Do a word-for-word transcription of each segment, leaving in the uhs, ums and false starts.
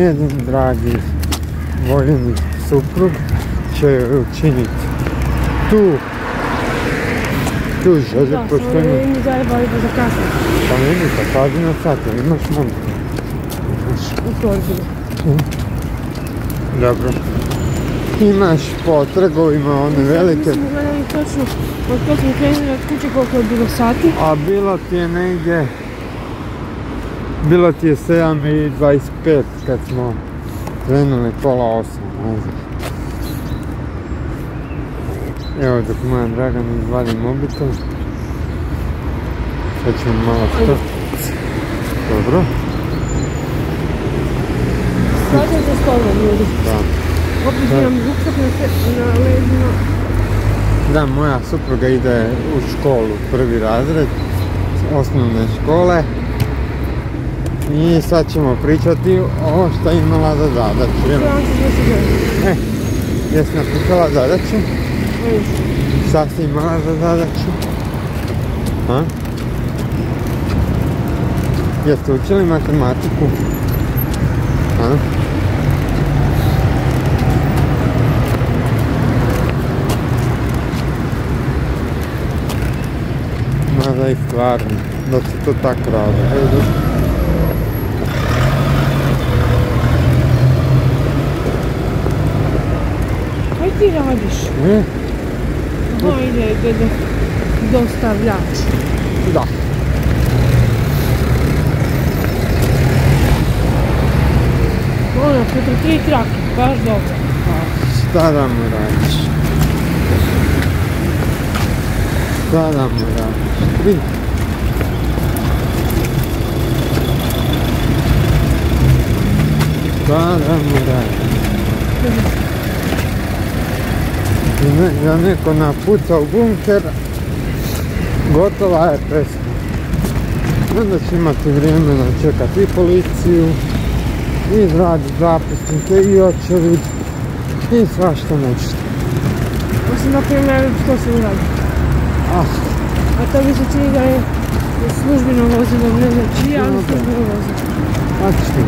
Njezin dragi voljeni suprug će joj učiniti tu tu želju. Da, samo ne mi zajebali da zakasnim. Pa ne mi, pa kaži na sat, jer imaš mobitel. U torbi. Dobro. Imaš po trgovima one velike. Mi smo gledali točno, od kad smo krenuli od kuće koliko je bilo sati. A bilo ti je negdje... Bilo ti je sedam i dvadeset pet kad smo krenuli, pola osam. Evo dok moja draga mi izvadi mobitel. Sad ćemo malo stati. Dobro. Slažem se s tobom, ljudi. Da. Opet imam ruksak na leđima. Da, moja supruga ide u školu, prvi razred osnovne škole. I sad ćemo pričati o što je imala za zadaću. E, jesi napisala zadaću? Šta si imala za zadaću? A? Jeste učili matematiku? A? Mada i stvarno, da se to tako radi. Kaj ti radiš? Ne? Aha, ide, ide dostavljač. Da. Ono, putra tri trake, baš dobro. Šta da mu radiš? Šta da mu radiš? Tri. Šta da mu radiš? Da neko napuca u bunker, gotova je pesma. Onda će imati vremena čekati i policiju, i izraditi zapisnike, i očevid, i svašta nešto. Osim na primjer, što se uradi? Ah. A to bi se čini da je službeno vozilo, ne znam čije, ali službeno vozilo. A čini.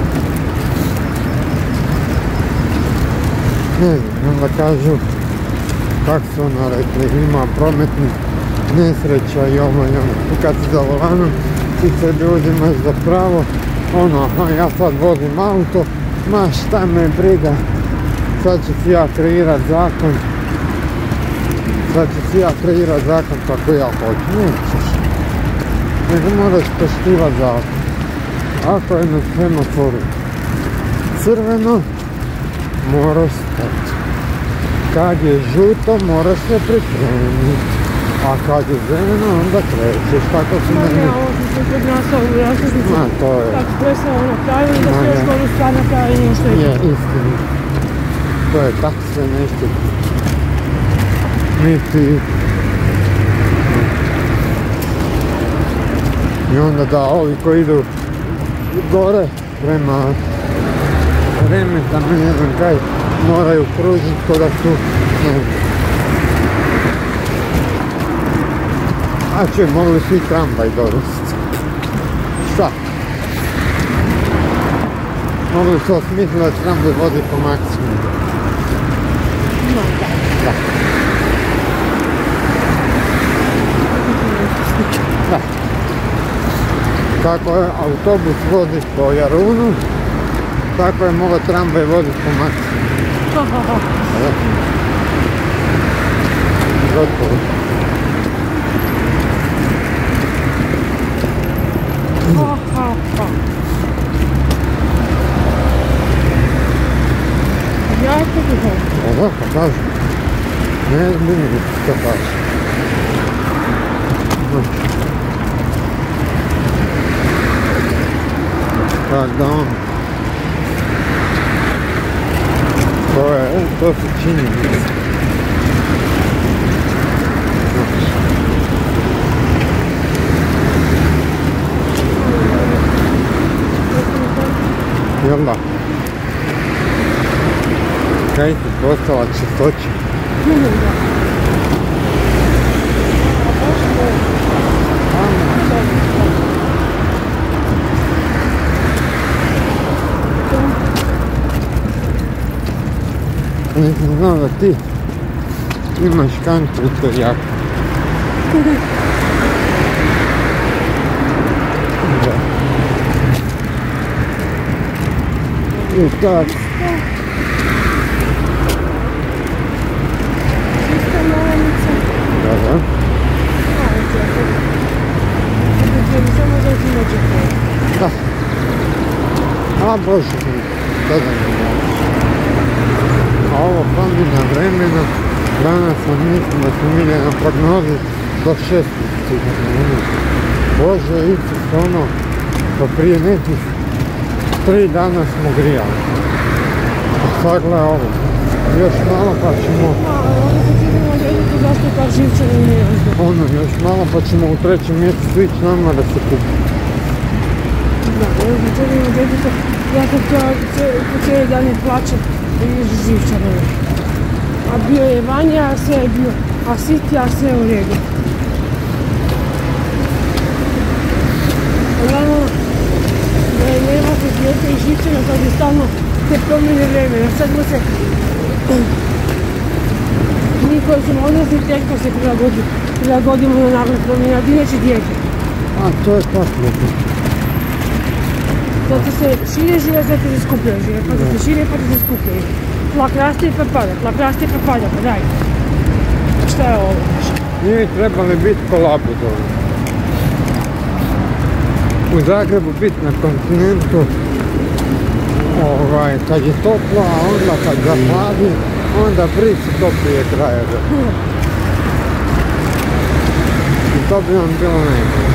Ne znam, onda kažu, kako su ono rekli, ima prometnih nesreća i ovo i ono. I kad si za volanom, ti sebi uzimaš za pravo, ono, aha, ja sad vozim auto, ma šta me briga, sad ću si ja kreirat zakon, sad ću si ja kreirat zakon kako ja hoću, nećeš. Nego moraš poštivat zakon. Ako je na semaforu crveno, moraš stati. Kad je žuto, moraš se pripremiti. A kad je zeleno, onda krećeš, tako su meni... Ja, ovo sam se kod nas ovu različnicu. Ma, to je... Tako sve se ovo napravili, da sve još bolju stvar napravili nešto je. Je, istina. To je tako sve nešto. Niti... I onda da ovi koji idu gore prema Remetama, ne znam kaj, moraju kružiti ko da su, ne znam. A će, mogli svi tramvaj dovesti. Šta? Mogli su osmisliti da tramvaj vozi po maksimumu. No, da. Da. Da. Kako je autobus vozi po Jarunu, tako je mogao tramvaj voziti po maksimumu. Ha, ha, ha. Da. Gotovo. Ha, ha, ha. Ja to bih ovo. Ovo, pa kažu. Ne znam mi što kaže. Pardon. To je, to su činjenice. Jel da? Kaj ti postala čistoća? Ne znam da. znao da ti imaš kantu u toj jaku. Da. I tak. Čista novanica. Da, da. Samo da ti neće koji. Da. A bože mi, sada mi mogu. A ovo promjena vremena, danas sam mislim da smo bili na prognozi do šesnaest. Bože, Isus, ono, pa prije nekih tri dana smo grijali. A sad gle ovo, još malo pa ćemo... Onda se idemo odrediti zašto je par živčana i nejazda. Ono, još malo pa ćemo u trećem mjesecu ići nama da se kupi. Da, onda se idemo odrediti, ja sam po cijeli dan je plaćam i živčana. A bio je Vanja, a sve je bio, a Siti, a sve je u redu. Naravno, da je nemate dijete i živčana, sad je stalno te promjene vremena. Sad mu se, mi koji smo odrasli, teško se prilagodimo na nagle promjene, a ti neće dijete. A to je tako. Zato se šire žive, zato se skupljaju žive, pa se šire, pa se skupljaju. Tlak raste i pa pada, tlak raste i pa pada, pa daj. Šta je ovo? Mi bi trebali biti ko labudovi. U Zagrebu biti na kontinentu, ovaj, kad je toplo, a onda kad zahladi, onda brici toplije krajeve. I to bi vam bilo najbolje.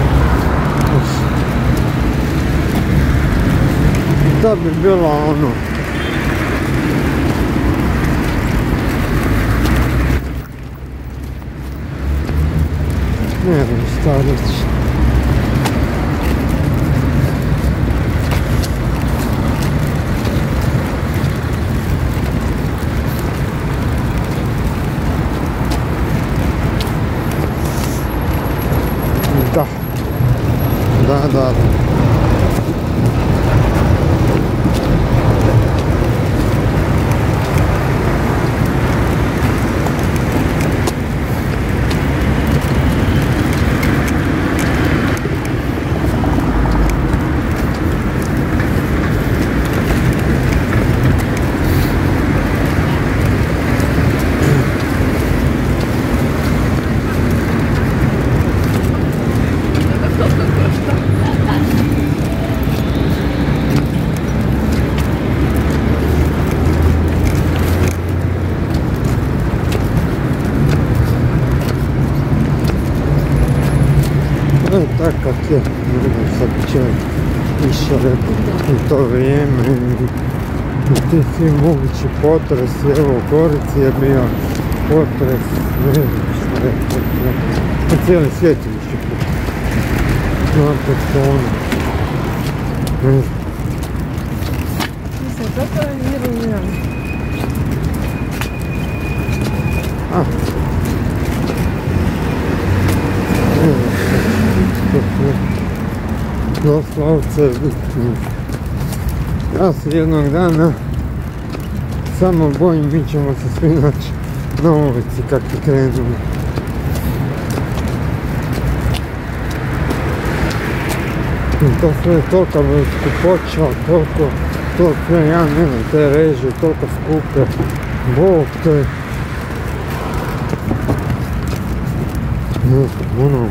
I to bi bilo ono. Ne znam šta reći. Da. Da, da, da. E, tak kak je, ne znam, sad će više rekao u to vrijeme i ti svi mogući potresi, evo u Gorici je bio potres, ne znam šta je potres, na cijeli svijet je više potres, napred to ono, ne znam. Mislim, zato je mirovnjeno. A, ne znam. Doslovce bitno. Ja se jednog dana samo bojim, mi ćemo se svi naći na ulici kak je krenuli. I to sve je toliko skupoća, toliko, to sve, ja ne znam, te režije, toliko skupe, Bog te, ne znam, ono,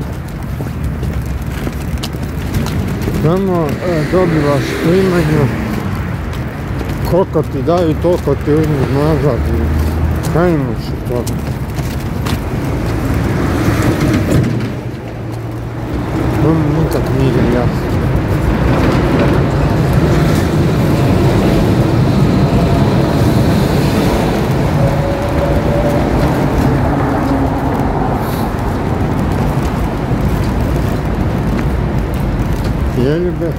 samo e, dobivaš primanje, koliko ti daju, toliko ti uzmu nazad i kaj imaš od toga? To mi nikak nije jasno. Je ljube?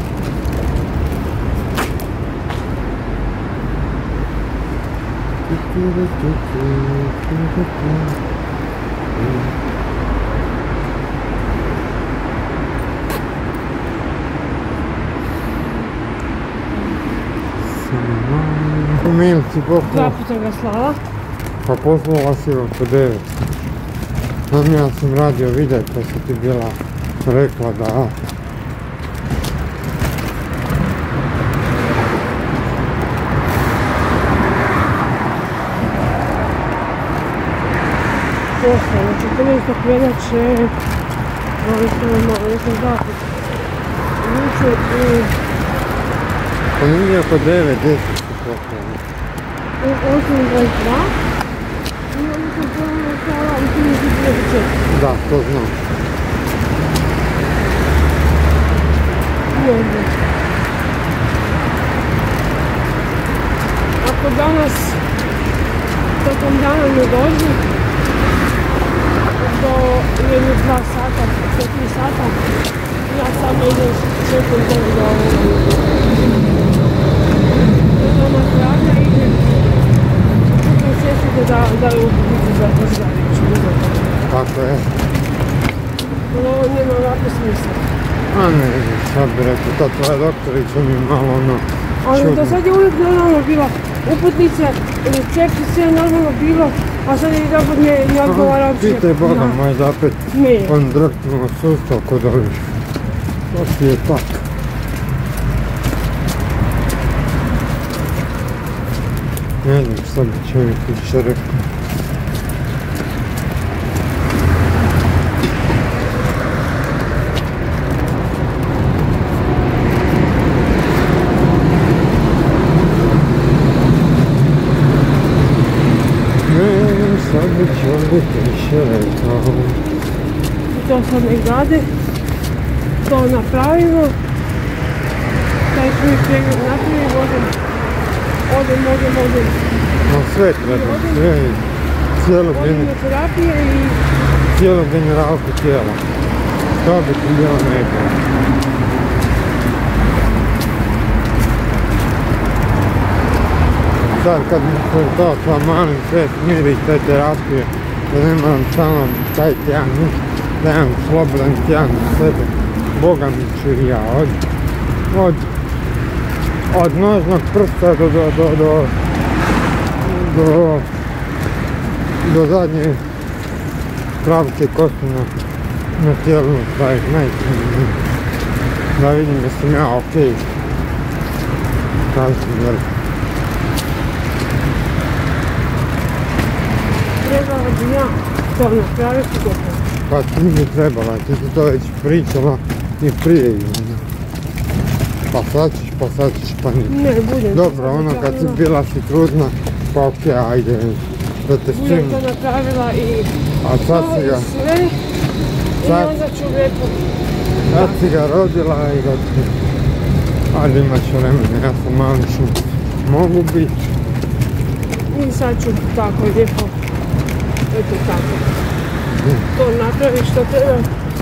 Samo mail si Dva poslala? puta ga slala. Pa poslala si oko devet. Znam, ja sam radio videa pa si ti bila rekla da... Poslala, četrnaestog veljače, ali sam malo, jesam zapis. Jučer i... Pa nije oko devet, deset si poslala. U osam dvadeset dva. I onda sam ponovno slala u trideset trideset četiri. Da, to znam. Ne znam. Ako danas tokom dana ne dođe do jednog dva sata, četiri sata, ja samo idem čekam da do ovoga. Do doma zdravlja idem kupujem sestite da daju uputnicu za Boždariću. Tako je. Ali ovo nema ovako smisla. A ne, sad bi rekao, ta tvoja doktorica mi malo ono Ali čudno. do sad je uvijek normalno bilo. Uputnice, recepti, sve je normalno bilo, a sad je opet ne, ne odgovara uopće. Pitaj Boga na- moj da opet Ne. on drknuo sustav kod ovih. To ti je tako. Ne znam šta bi čovjek više rekao. Ne znam šta bi čovjek više rekao. I to sad nek rade, to napravimo, taj prvi pregled napravimo, odem, odem, odem, odem, No sve treba, sve i cijelu, odem gen, na terapije i cijelu generalku tijela. To bi ti bilo neko. Sad kad mi se to sa malim sve smiri te terapije, da ne moram samo taj tjedan, da imam slobodan tjedan za sebe, Boga mi ću i ja, od, od, od nožnog prsta do, do, do, do, do, do zadnje pravice kosti na, na tijelu staviti, najsmije, da vidim da sam ja okej. Kažem, jer trebala bi ja to napraviti gotovo. pa ti mi trebala, ti si to već pričala i prije Ivana. Pa sad ćeš, pa sad ćeš, pa nije. Ne, budem. to Dobro, sad ono kad si napravila. bila si trudna, pa okej, ajde, da te Budem stim. to napravila i A sad to si i ga, sve. I sad- onda ću lijepo. sad si ga rodila i da ti... Ajde, imaš vremena, ja sam malični. Mogu biti. I sad ću tako lijepo. Eto tako. Mm. To napraviti što treba.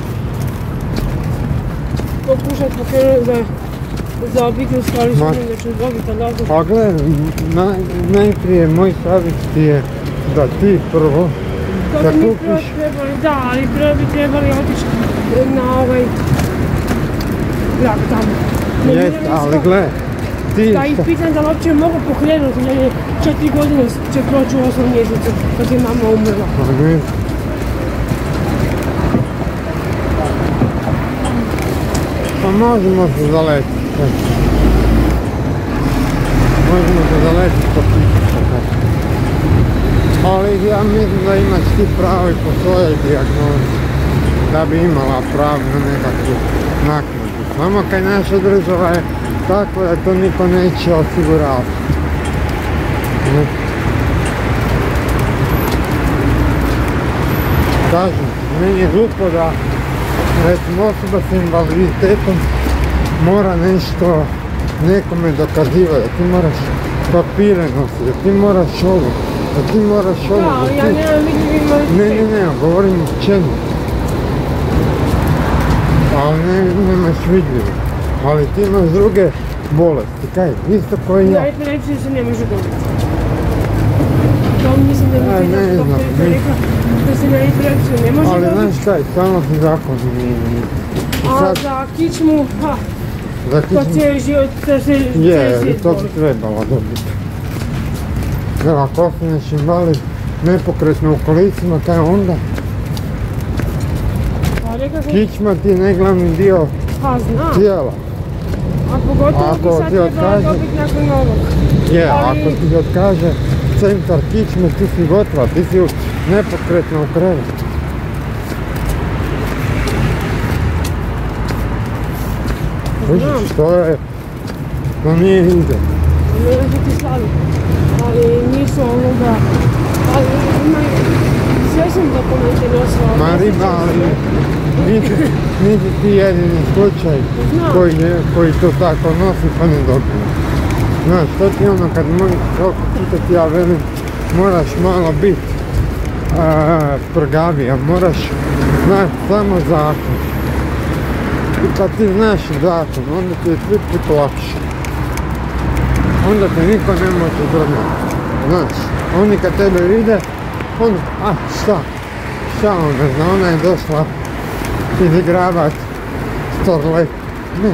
Pokušati pokrenuti za, za obiteljsko, ali što Ma- mislim da ću dobiti, ali dobro. Pa gledaj, naj, najprije moj savjet ti je da ti prvo, To da bi mi prvo kupiš, trebali, da, ali prvo bi trebali otići na ovaj vlak tamo. Ne jest, vjerujem ali što- gledaj, ti Da ih šta- pitam da li uopće mogu pokrenuti, jer je četiri godine će proći u osmom mjesecu kad je mama umrla. Pa ne, pa možemo se zaletiti. Možemo se zaletiti po pićića. Ali ja mislim da imaš ti pravo i po svojoj dijagnozi. Da bi imala pravo na nekakvu naknadu. Samo kaj naša država je tako da to niko neće osiguravati. Ne? Kažem, meni je glupo da recimo osoba s invaliditetom mora nešto nekome dokazivati, da ti moraš papire nositi, da ti moraš ovo, da ti moraš ovo, Da, ali ja da ti... nemam vidljiv Ne, ne, invaliditet. ne, govorim o čemu. Ali ne, nemaš vidljivo. Ali ti imaš druge bolesti, kaj, isto koji ja. Na epilepsiju se ne može dobiti. To mislim da A, mi ne je znam, doktorica mi- rekla da se na epilepsiju ne može Ali dobiti. znaš kaj, stalno se zakon mijenja. I A sad, za kičmu, ha, za to kičmu- cijeli život, to se cijeli je, svijet to boli. bi trebalo dobiti. Jer ako ostaneš invalid nepokretno u kolicima, kaj onda? Pa rekao sam... Kičma ti je najglavni dio Pa znam. tijela. A pogotovo Ako ti sad ti treba otkaže- dobiti nakon ovog. Je, Ali- ako ti otkaže centar kičme, ti si gotova, ti si nepokretno u krevetu. Znam. Kužiš, to je... To nije ide. Ne da ti slavi. Ali nisu ovoga... Ali imaju... Sve sam dokumente nosila. Ma riba, ali nisi, nisi ti jedini slučaj Znam. koji, je, koji to tako nosi pa ne dobije. Znaš, to ti ono kad moji toliko puta ti ja velim, moraš malo biti prgavija, moraš znati samo zakon. I kad ti znaš zakon, onda ti je tri put lakše. Onda te niko ne može drgati. Znaš, oni kad tebe vide, ono, a šta? Šta ona zna, ona je došla izigravat Starlet. Ne.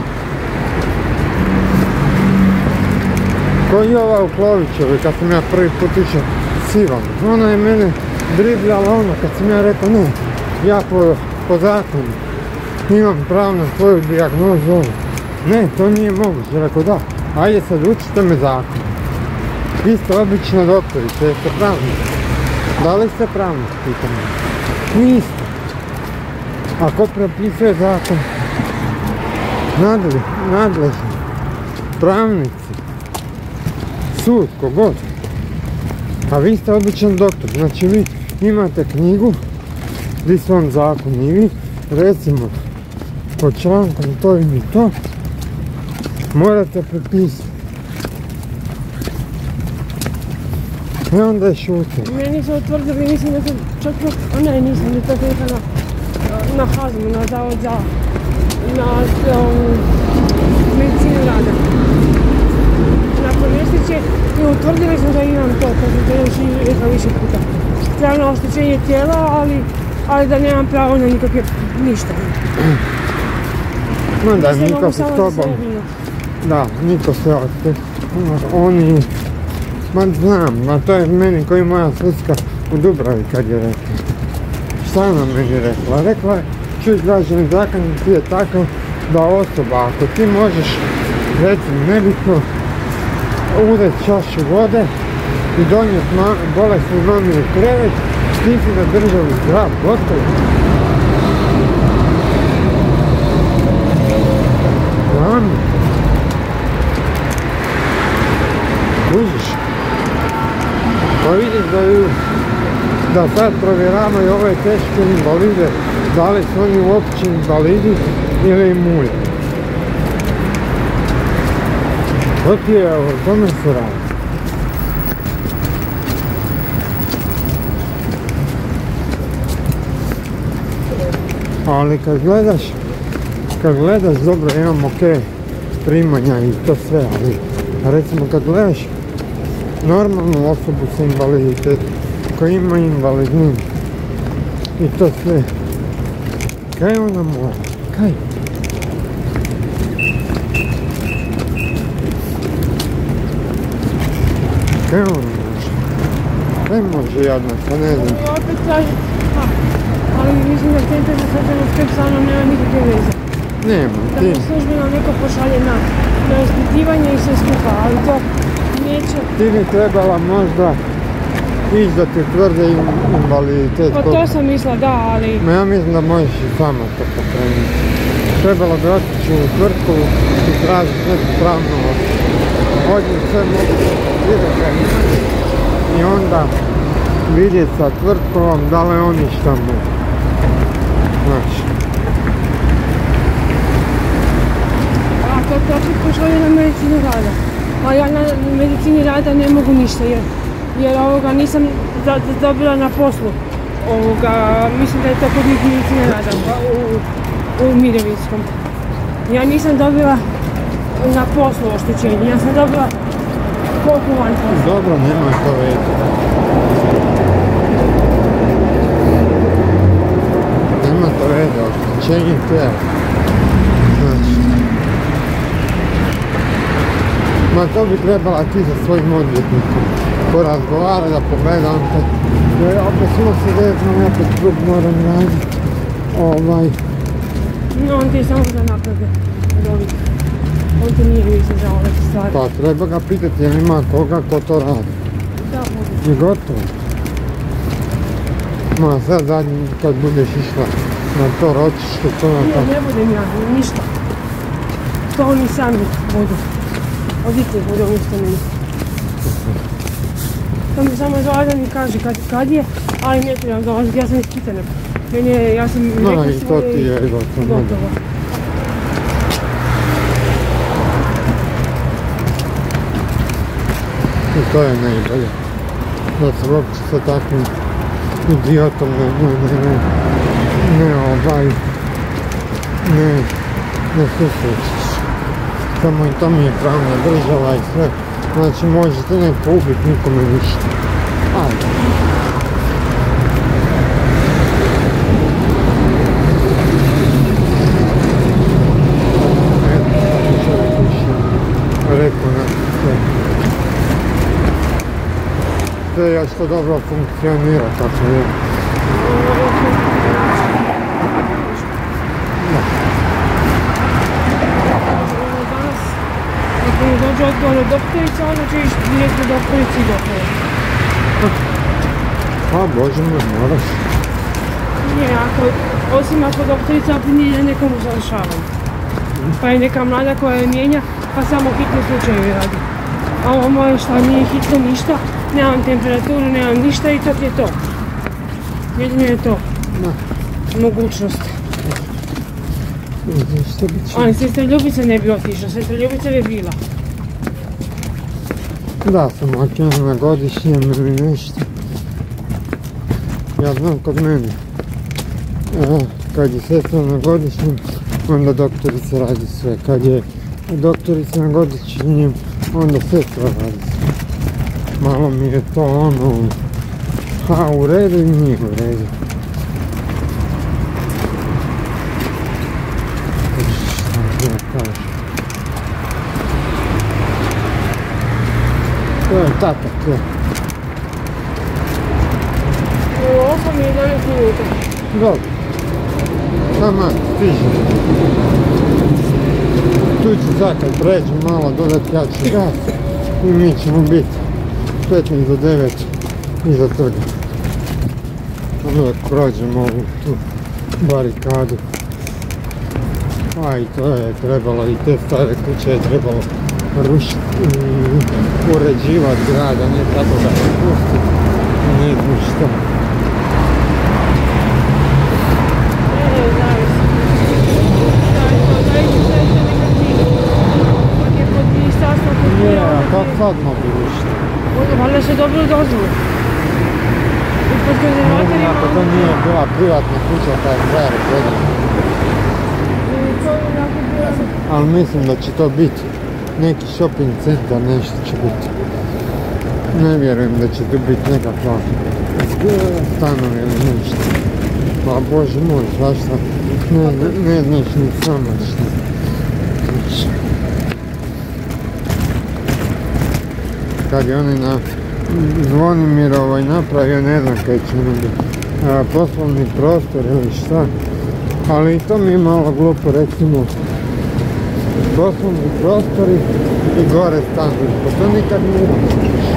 Ko i ova u Klovićevi, kad sam ja prvi put išao s Ivom. Ona je mene dribljala ono, kad sam ja rekao ne, ja po, po zakonu imam pravo na svoju dijagnozu ovo. Ne, to nije moguće. Rekao da, ajde sad učite me zakon. Isto obično doktorice, jeste pravnik. Da li ste pravnik, pitam me? Niste. A ko propisuje zakon? Nadli, nadležni. Pravnici. Sud, kogod. A vi ste običan doktor. Znači vi imate knjigu gdje su vam zakon i vi recimo pod člankom to i to morate prepisati. I onda je šutio. Meni su utvrdili, mislim da sam čak... Ne, nisam, ni to rekla na, na hazmu, na zavod za... na um, medicinu rada. Nakon nesreće i utvrdili smo da imam to, kad sam to još i rekla više puta. Trajno oštećenje tijela, ali, ali da nemam pravo na nikakve ništa. Ma da, Se niko mogu se samo s za tobom. sebe brinuti. Da, niko se ošte. Oni... Ma znam, ma to je meni koji moja sudska u Dubravi kad je rekla. Šta ona meni rekla? Rekla je, čuj građani zakon ti je takav da osoba, ako ti možeš, recimo nebitno, uzeti čašu vode i donijeti bolesnu mami u krevet, ti si na državu zdrav, gotovo. Znam. Kužiš? Pa vidiš da, ju, da sad provjeravaju ove teške invalide, da li su oni uopće invalidi ili imuni. To ti je, o tome se radi. Ali kad gledaš, kad gledaš, dobro, imam ok primanja i to sve, ali recimo kad gledaš normalnu osobu s invaliditetom koja ima invalidninu i to sve, kaj ona mora? Kaj? Kaj ona može? Kaj može jadna, pa ne znam. I opet traži... Ha, ali mislim da centar za socijalnu skrb sa mnom nema nikakve veze. Nema, Da ti, me službeno neko pošalje na, na ispitivanje i sve skupa, ali to neće... ti bi trebala možda ići da ti tvrde invaliditet. Pa to sam mislila, da, ali... Ma ja mislim da možeš i sama to pokrenuti. Trebalo bi otići u tvrtku i tražiti neku pravnu osobu. Ovdje sve moguće papire imati i onda vidjeti sa tvrtkom da li oni šta mogu. Znači. A to to opet pošalje na medicinu rada. A ja na medicini rada ne mogu ništa jer, jer ovoga nisam do, do, dobila na poslu. Ovoga, mislim da je to kod njih medicina rada u, u mirovinskom. Ja nisam dobila na poslu oštećenje, ja sam dobila koliko van poslu. Dobro, nema to veze. Nema to veze, oštećenje tijela. Znači. Ma to bi trebala ti sa svojim odvjetnikom porazgovarati, da pogledam te. Jer opet smo se vezano, opet krug moram raditi. Ovaj... No, on ti je samo za naprave od ovih. On ti nije više za ove stvari. Pa treba ga pitati jer ima koga ko to radi. Da, mogu. I gotovo. Ma sad zadnji kad budeš išla na to ročište, to na to... Ne, ne budem ja, ništa. To oni sami budu. Odite budu umjesto meni. To mi samo dolaze mi kaže kad, kad je, ali ne trebam dolaziti, ja sam ispitana. Meni je, ja sam rekla No svoje i to ti je gotovo. gotovo. I to je najbolje. Da se uopće sa takvim idiotom ne, ne, ne, ne, ne ovaj, ne, ne susrećiš. Samo i to mi je pravna država i sve. Znači možete neko ubiti, nikome ništa. Ajde. Rekao na sve. Sve još to dobro funkcionira kako je. Danas, ako mi dođe odgovor od doktorica, onda će ići direktno doktorici i doktora. A Bože moj, moraš. Nije, ako, osim ako doktorica nije nekom usavršavanju. Pa je neka mlada koja je mijenja, pa samo hitne slučajevi radi. A ovo moje šta nije hitno ništa, nemam temperaturu, nemam ništa i to ti je to. Jedino je to. Da. Mogućnost. Što bi će? Ali sestra Ljubica ne bi otišla, sestra Ljubica bi bila. Da, sam otišla na godišnjem ili nešto. Ja znam kod mene. E, kad je sestra na godišnjem, onda doktorica radi sve. Kad je doktorica na godišnjem, onda sestra radi sve. Malo mi je to ono... Ha, u redu i nije u redu. Šta ja kažem? To je tako, to je. U osam i jedanaest minuta. Dobro. Sama stižem. Tu ću sad kad pređem malo dodati jači gas i mi ćemo biti petnaest do devet iza trga. Onda prođemo ovu tu barikadu. A i to je trebalo, i te stare kuće je trebalo rušiti i uređivati grada, ne tako da se pusti. Ne znam što. Ne, zavisi. Šta je to, zavisi šta je to neka cilj. Ako je pod ministarstvom kulture, Je, a onda kako ti- sad mogu rušiti? onda valjda se dobro dozvolu. I pod konzervatorima... Ako to nije bila privatna kuća, pa je stvar prodana. To je onako bilo... Ali mislim da će to biti neki shopping centar, nešto će biti. Ne vjerujem da će tu biti nekakva stanovi ili nešto. Pa Bože moj, zašto? Ne, ne, ne znaš ni sama što. Znači, kad je onaj na Zvonimirovoj napravio, ne znam kaj će ono biti, a, poslovni prostor ili šta. Ali i to mi je malo glupo, recimo, poslovni prostori i gore stanovi, pa to nikad nije različiš.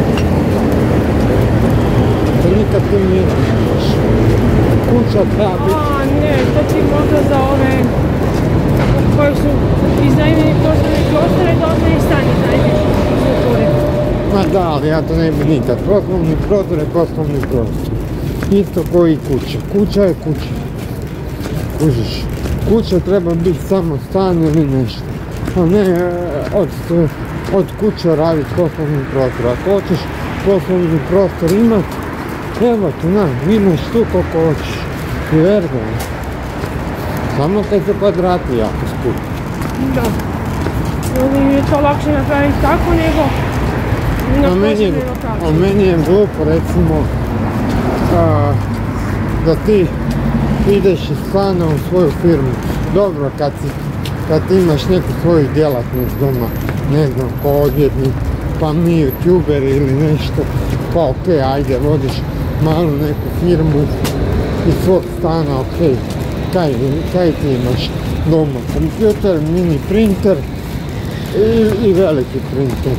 To nikad ti nije različiš. Kuća treba biti. A ne, to ti možda za ove koji su iznajmljeni poslovni prostore, da onda i stan iznajmljeni strukture. Ma da, ali ja to ne bi nikad. Poslovni prostor je poslovni prostor. Isto koji i kuća. Kuća je kuća. Kužiš. Kuća treba biti samo stan ili nešto. A ne e, od, od kuće raditi poslovni prostor. Ako hoćeš poslovni prostor imat, evo tu na, imaš tu koliko hoćeš. I verno. Samo kad se kvadrati jako skupi. Da. Ili mi je to lakše napraviti tako nego na A meni, je, posebnoj a lokaciji. meni je glupo recimo a, da ti ideš iz stana u svoju firmu. Dobro kad, si, kad ti imaš neku svoju djelatnost doma, ne znam, ko odvjetnik, pa mi youtuber ili nešto, pa okej, ajde, vodiš malu neku firmu iz svog stana, okej, kaj, kaj ti imaš doma? Kompjuter, mini printer i, i veliki printer.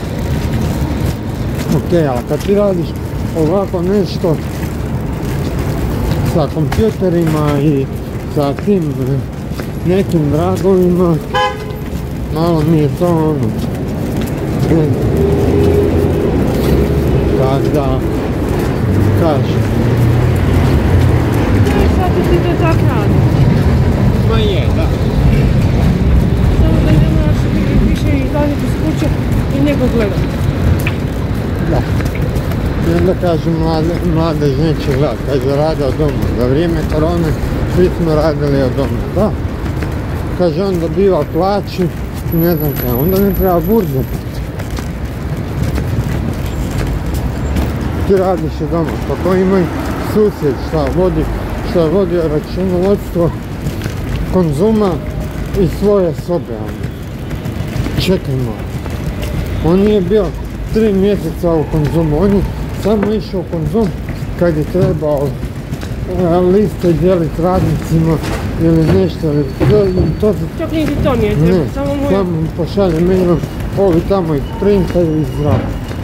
Okej, ali kad ti radiš ovako nešto sa kompjuterima i sa tim nekim dragovima, malo mi je to ono, tak da, kažem. Sad ti to tako radiš. Ma je, da. Samo da ne moraš više izlaziti iz kuće i nekog gledati. Da. I onda kažem, mlade, mlade neće gledati, kaže rade od doma. Za vrijeme korone svi smo radili od doma, da. Kaže, on dobiva plaću i ne znam kaj, onda ne treba burze. Ti radiš od doma, pa ko ima susjed šta vodi, šta je vodio računovodstvo Konzuma i svoje sobe. Čekaj malo. On nije bio tri mjeseca u Konzumu, on je samo išao u Konzum kad je trebao liste dijeliti radnicima ili nešto, ili to se... Čak niti to nije treba, samo moje... Ne, samo pošalje mailom, ovi tamo ih printaju i zdravo.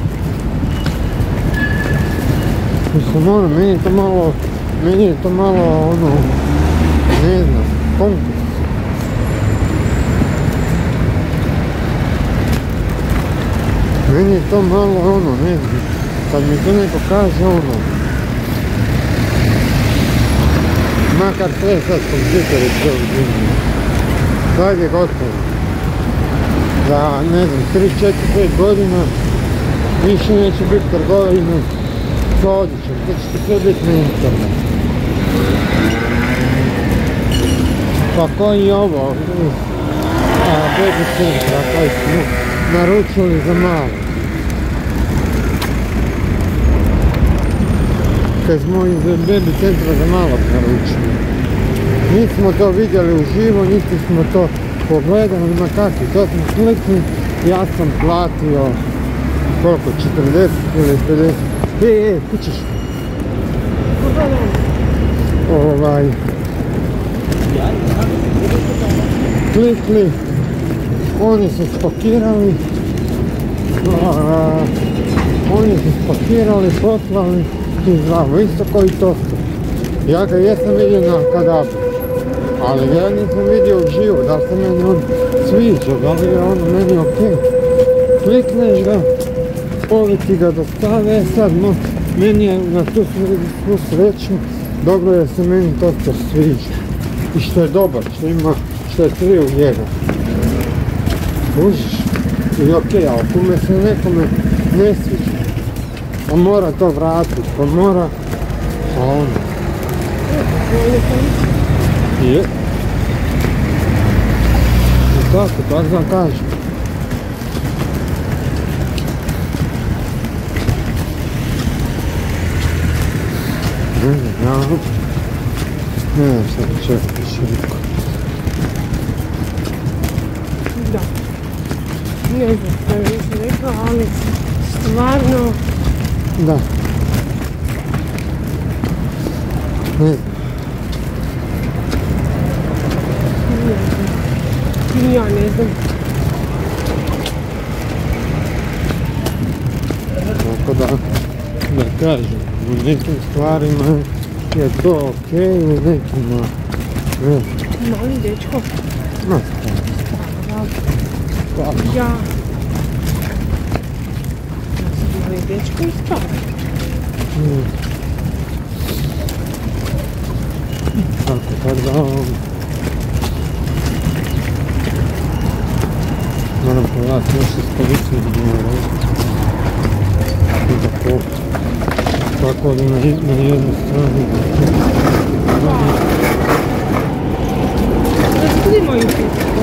Mislim, ono, meni je to malo, meni je to malo, ono, ne znam, konkurs. Meni je to malo, ono, ne znam, kad mi to neko kaže, ono, makar sve sad kompjuteri preuzimaju. Sad je gotovo. Za, ne znam, tri, četiri, pet godina više neće biti trgovine sa odjećom, to će sve biti na internetu. Pa koji je ovo, a, baby centra koji smo naručili za malo. Kad smo iz baby centra za malo naručili. Nismo to vidjeli uživo, niti smo to pogledali, ma kakvi, to smo slikli, ja sam platio koliko, četrdeset ili pedeset, e, e, kućeš? Ovaj, klikli, oni su spakirali, a, oni su spakirali, poslali i zdravo, isto koji to su. Ja ga jesam vidio na Kadabru, ali ga ja nisam vidio uživo, da li se meni on sviđa, da li je on meni okej. Klikneš ga, ovi ti ga dostave, sad no, meni je na tu svu sreću, dobro je se meni toster sviđa. I što je dobar, što ima, što je tri u njega. Kužiš? I okej, ali kume se nekome ne sviđa, pa mora to vratiti, pa mora, a ono. Je. I tako, tako da kažem. Ne znam, ja... Ne znam šta bi čovjek više rekao. Da. Ne znam šta bi više rekao, ali stvarno... Da. Ne znam. Ja ne znam. Tako da, da kažem, u nekim stvarima je to okej, u nekima ne. Mali dečko. Ma stvarno. Stvarno. Ja. Ja sam mali dečko i stvarno. Mm. Tako, tako da... Moram pogledati još iz policije dnjeva. I da po... Tako da na, na jednu stranu... Razgledimo ih.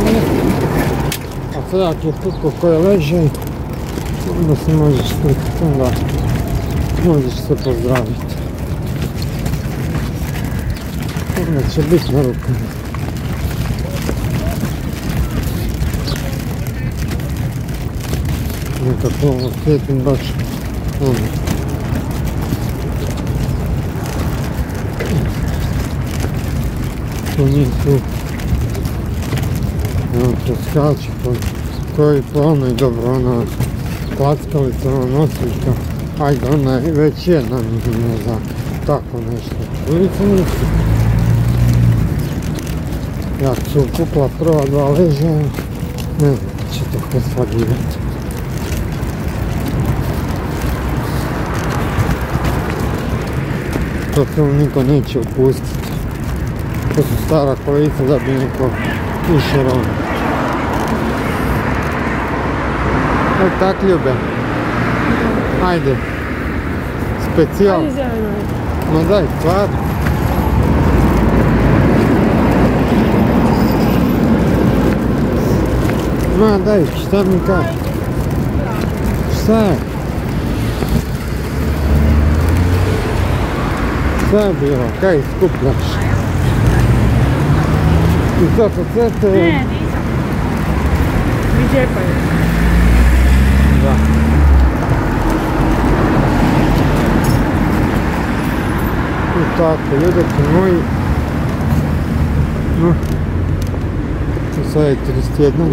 A sad ako je tutko koje leže, onda se možeš slikati, onda možeš se pozdraviti. Onda će biti na rukama. Nekako osjetim baš ono, tu nisu. Evo to skače po, koji po onoj dobro ona klackalica, ona nosiljka. Ajde, ona je već jedna, ne znam, tako nešto. Ulica nisu. Ja ću kupla prva dva ležaja, ne znam, će to poslagivati. To film niko neće upustiti. To su stara kolica da bi neko išao rovno. Evo tak ljube. Ajde. Specijal. Ajde zeleno. Ma daj, stvar. Ma daj, šta mi kaže? Šta je? Šta je bilo? Kaj skupljaš? I to po cete? Ne, nisam. Mi džepaju. Da. I tako, ljudaki moji. No. Sad je trideset jedan.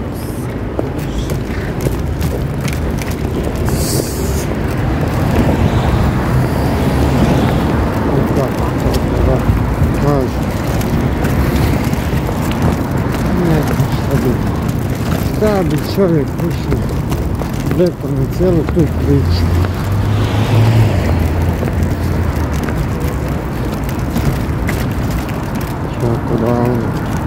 Da bi čovjek ušao lijepo na cijelu tu priču. Tako davno.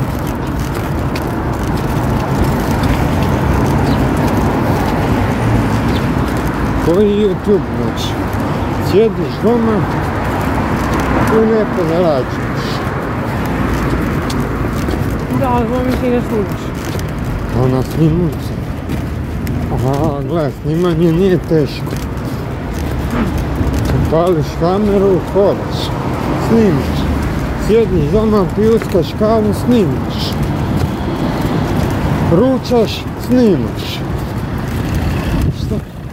Koji YouTube, znači, sjediš doma i lijepo zarađuješ. Da, ali ovo mi se ne služiš. Ona snimuca. Aha, gledaj, snimanje nije teško. Upališ kameru, hodaš, snimiš. Sjediš doma, pijuskaš kavu, snimiš. Ručaš, snimaš. Šta?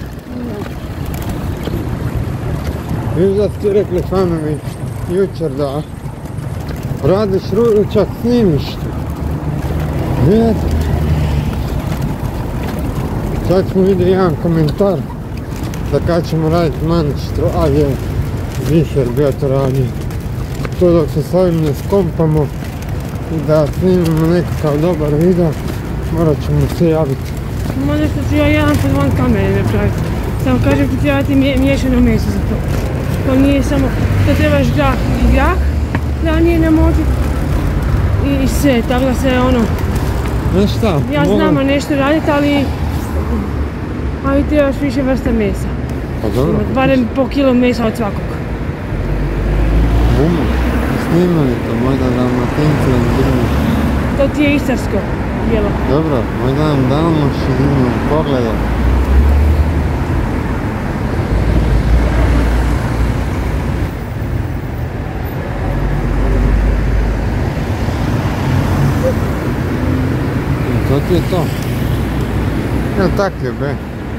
Viš da ti rekli fanovi jučer da radiš ručak, snimiš to. Vidite? Sad smo vidjeli jedan komentar da kad ćemo raditi mančetru, a je Viher bio to radio. To dok se s ovim ne skompamo i da snimamo nekakav dobar video, morat ćemo se javiti. Možda što ću ja jedan pod van kamere napraviti. Samo kažem ti trebati miješano meso za to. To nije samo, to trebaš grah i grah, ranije namočiti i sve, tako da se ono... Znaš šta? Ja znam nešto raditi, ali... ali trebaš više vrsta mesa. Pa dobro. Barem po kilo mesa od svakog. Umo, snimali to, možda Dalmatinci nam drži. To ti je istarsko jelo. Dobro, možda nam damo širinu pogleda. I to ti je to. Evo tak ljube.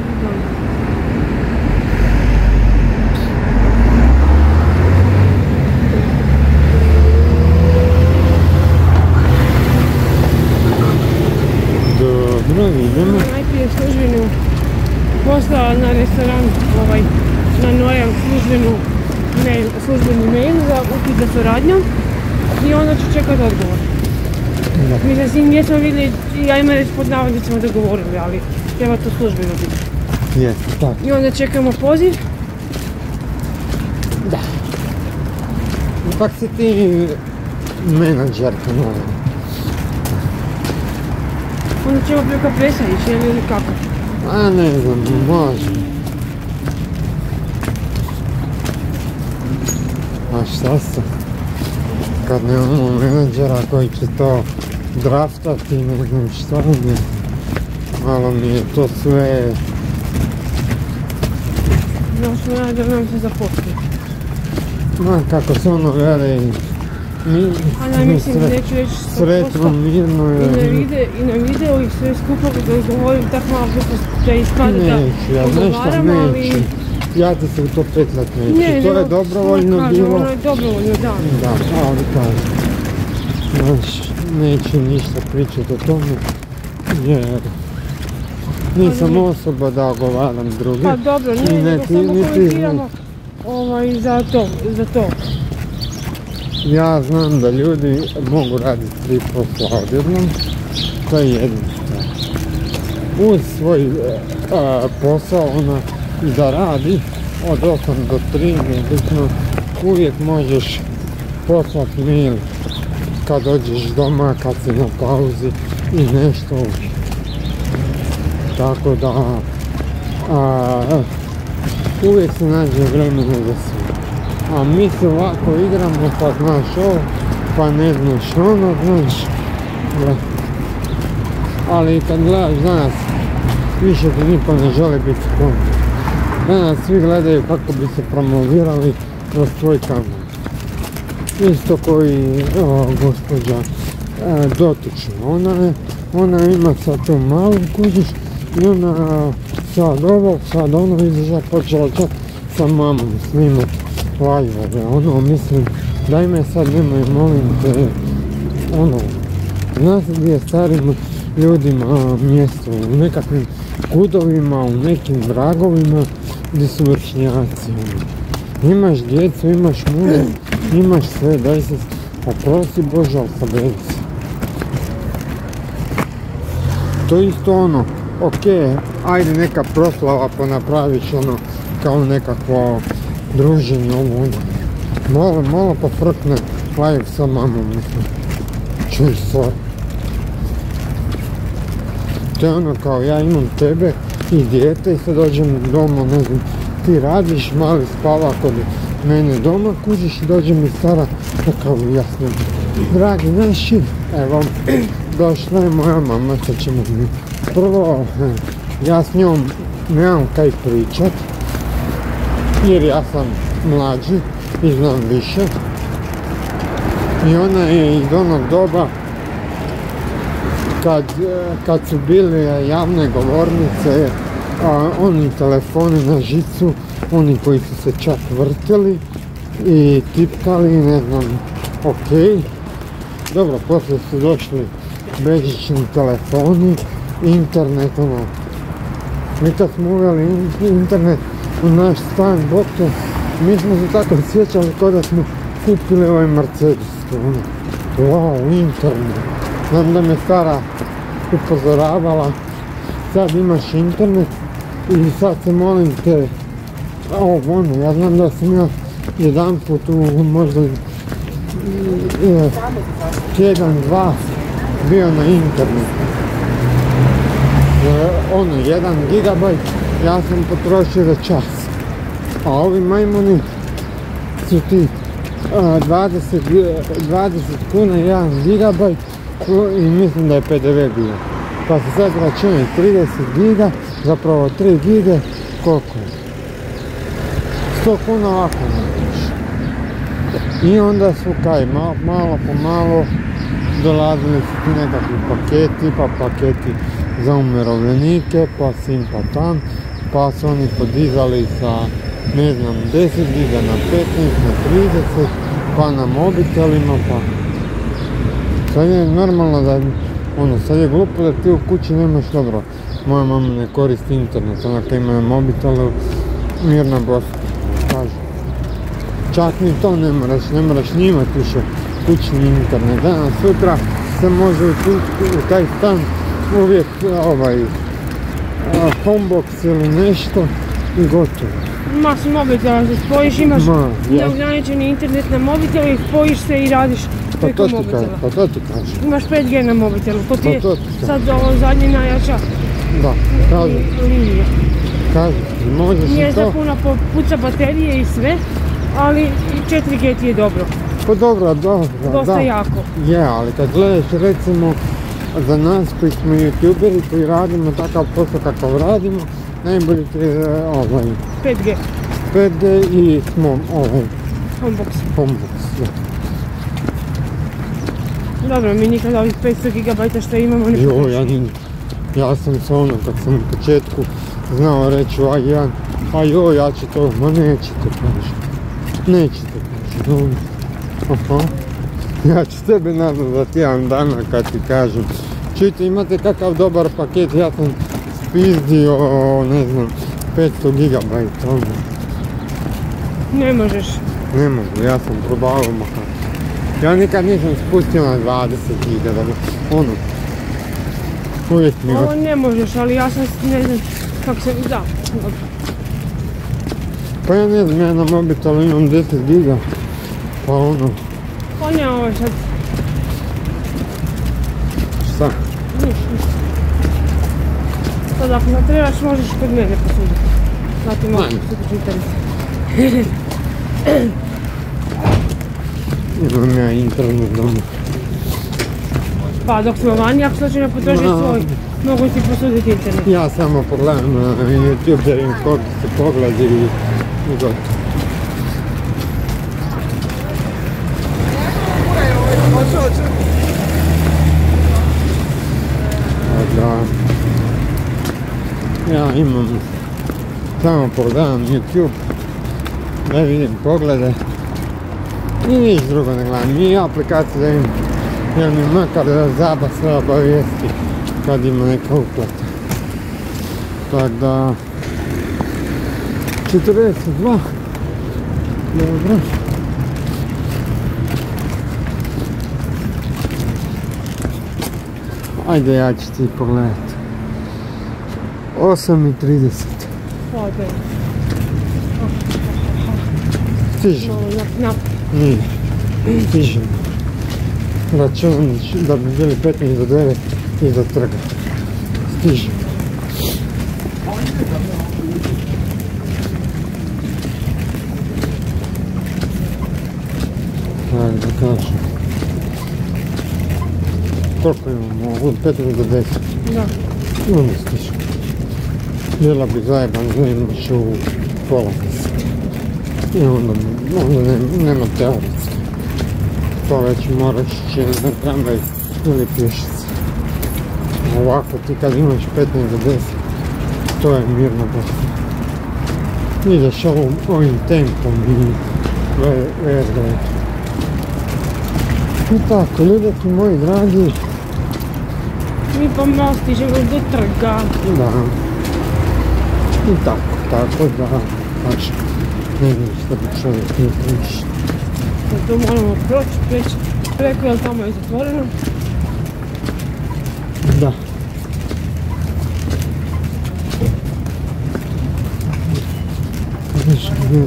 Dobro, idemo. Najprije službenu poslala na restoran, ovaj, na Nojam službenu mail, službeni mail za upit za suradnju i onda ću čekati odgovor. Da. Mi se s njim nismo vidjeli, ja ima reći pod navodnicima dogovorili, ali treba to službeno biti. Jeste, tako. I onda čekamo poziv. Da. Ipak si ti menadžerka, naravno. Onda ćemo preko presa ići, ili kako? A ne znam, može. A šta se? Kad nemamo menadžera koji će to draftati, ne znam šta ne. Malo mi je to sve... Naš menadžer nam se zaposlio. Ma kako se ono vele i... Mi, A ja mislim da neću reći sretno, mirno i je... na, vide, i na video i sve skupo da govorim tako malo da ispada da Neću, ja nešto odgovaram, ali... neću. Ja ti se u to petljat neću. Ne, To je nego, dobrovoljno kažem, bilo. ono je dobrovoljno, da. Da, ali kažem. Znaš, neću ništa pričati o tome, jer nisam osoba da ogovaram druge. Pa dobro, nije, nego samo komentiramo ovaj, za to, za to. Ja znam da ljudi mogu raditi tri posla odjednom, to je jedno stvar. Uz svoj a, posao ona da radi od osam do tri, nebitno, uvijek možeš poslati mail kad dođeš doma, kad si na pauzi i nešto uvijek. Tako da a, uvijek se nađe vremena za sve. A mi se ovako igramo, pa znaš ovo, pa ne znaš ono, znaš. Ali kad gledaš danas, više ti niko ne želi biti spontan. Danas svi gledaju kako bi se promovirali na svoj kanal. Isto koji o, gospođa e, dotična. Ona, ona ima sad tu malu kužiš i ona sad ovo, sad ono izađa počela čak sa mamom snimat live. Ono mislim, daj me sad nemoj molim te, ono, zna se gdje je starim ljudima mjesto, u nekakvim kudovima, u nekim vragovima gdje su vršnjaci. Imaš djecu, imaš muža, imaš sve, daj se, oprosti Bože, ali saberi se. To isto ono, ok, ajde neka proslava pa napraviš ono kao nekakvo druženje ovo ono. Malo, malo pa frkne live sa mamom, mislim. Čuj, sorry. To je ono kao ja imam tebe i dijete i sad dođem doma, ne znam, ti radiš, mali spava kod mene doma, kužiš i dođe mi stara, kao jasno, dragi naši, evo, došla je moja mama, sad ćemo mi. Prvo, ja s njom nemam kaj pričat, jer ja sam mlađi i znam više. I ona je iz onog doba, kad, kad su bile javne govornice, a, oni telefoni na žicu, oni koji su se čak vrtili i tipkali, ne znam, ok. Dobro, poslije su došli bežični telefoni, internet, ono. Mi kad smo uveli internet u naš stan, bok to, mi smo se tako sjećali kao da smo kupili ovaj Mercedes, ono. Wow, internet. Znam da me stara upozoravala, sad imaš internet i sad se molim te, ovo ono, ja znam da sam ja jedan put u možda e, tjedan, dva bio na internetu. E, ono, jedan gigabajt ja sam potrošio za čas, a ovi majmuni su ti a, dvadeset, dvadeset kuna jedan gigabajt i mislim da je P D V bio. Pa se sad računaj trideset giga, zapravo tri gige, koliko je? sto kuna ovako napiš. I onda su kaj, malo, malo po malo dolazili su ti nekakvi paketi, pa paketi za umirovljenike, pa sim pa tam, pa su oni podizali sa, ne znam, deset giga na petnaest, na trideset, pa na mobitelima, pa... Sad je normalno da, ono, sad je glupo da ti u kući nemaš, dobro, moja mama ne koristi internet, ona kad ima mobitel, mirna boska, kaže. Čak ni to ne moraš, ne moraš njimati više kućni internet, danas sutra se može uključiti u taj stan uvijek ovaj homebox ili nešto i gotovo. Imaš mobitela, se spojiš, imaš neograničeni internet na mobitelu i spojiš se i radiš preko mobitela. Pa to ti kažem. Imaš pet G na mobitelu, to ti je pa to ti sad ovo zadnje najjača da, kažem. linija. Kažem, možeš Nije i to. za puno puca baterije i sve, ali četiri G ti je dobro. Pa dobro, dobro, Dosta da. jako. Je, ali kad gledaš recimo za nas koji smo youtuberi koji radimo takav posao kakav radimo, najbolji ti je ovaj pet G. pet G i smo ovaj Homebox. homebox, da. Dobro, mi nikada ovih petsto gigabajta što imamo ne Jo, ja, ja sam se ono, kad sam u početku znao reći a jedan, a joj, ja ću to, ma nećete, kaže. Nećete, kaže, dobro. Aha. Ja ću tebe nazvat za tjedan dana kad ti kažem. Čujte, imate kakav dobar paket, ja sam spizdio, ne znam, petsto gigabajta. Ne možeš. Ne mogu, ja sam probao makar. Ja nikad nisam spustio na dvadeset gigabajta, ono. Uvijek mi ga... Ovo ne možeš, ali ja sam, ne znam, kako se, da. Pa ja ne znam, ja na mobitelu imam deset giga, pa ono... Pa ne, ovo je sad... Šta? Niš, niš. Sad ako ne trebaš, možeš kod mene posuditi. Znate, možeš posuditi internet. Imam ja internet doma. Pa dok smo vani, ako slučajno potrošiti svoj, mogu ti posuditi internet. Ja samo pogledam na YouTube da vidim koliko se pogledi i gotovo. Da, ja imam, samo pogledam YouTube da vidim poglede i niš drugo ne gledam, i aplikaciju da vidim jer mi makar da Zaba sve obavijesti kad ima neka uplata. Tak da, četrdeset dva, dobro. Ajde, ja ću ti pogledat. osam i trideset. Ode. Stižem. No, nap. Nije. Stižem. Računam da bi bili petnaest do devet i do trga. Stižem. Ajde da kažem. Koliko imamo? Od petnaest do deset. Da. I onda stižem. Bila bi zajeban da imaš u pola deset. I onda, onda ne, nema teoretske. To već moraš ići na tramvaj ili pješice. Ovako ti kad imaš petnaest do deset, to je mirno dosta. Ideš ovom, ovim tempom i vergledom. I tako, ljubaki moji dragi. Mi pomalo stižemo do trga. Da. I tako, tako da, znači, ne znam što bi čovjek nije prišao. Tu moramo proći, preći preko, jer tamo je zatvoreno. Da. Viš, ne.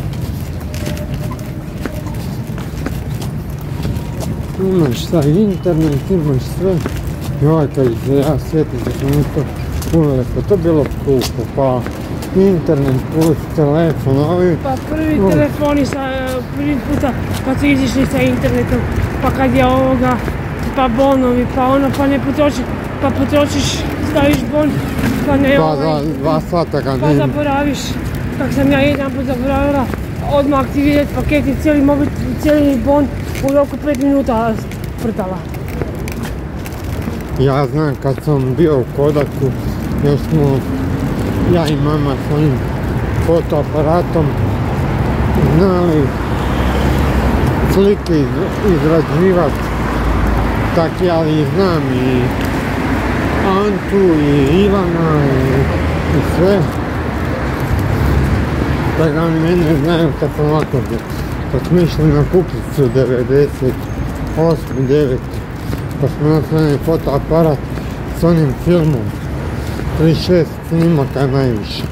Imaš sad internet, imaš sve. I ovaj kad se ja sjetim da smo mi to uveli, pa to bilo skupo, pa internet plus telefon, ovi... Pa prvi telefoni sa, prvi puta kad su izišli sa internetom, pa kad je ovoga, pa bonovi, pa ono, pa ne potrošiš, pa potrošiš, staviš bon, pa ne Pa ovaj, za dva sata ga pa nema. zaboraviš, kak sam ja jedan put zaboravila, odmah aktivirati paket i cijeli mobil, cijeli bon u roku pet minuta sprtala. Ja znam kad sam bio u Kodaku, još smo, ja i mama s onim fotoaparatom znali slike izrađivati, tak ja i znam i Antu i Ivana i, i sve. Tako da oni mene znaju kad sam ovako, kad smo išli na Kuplicu devedeset osam devete pa smo napravili fotoaparat s onim filmom, trideset šest snimaka najviše.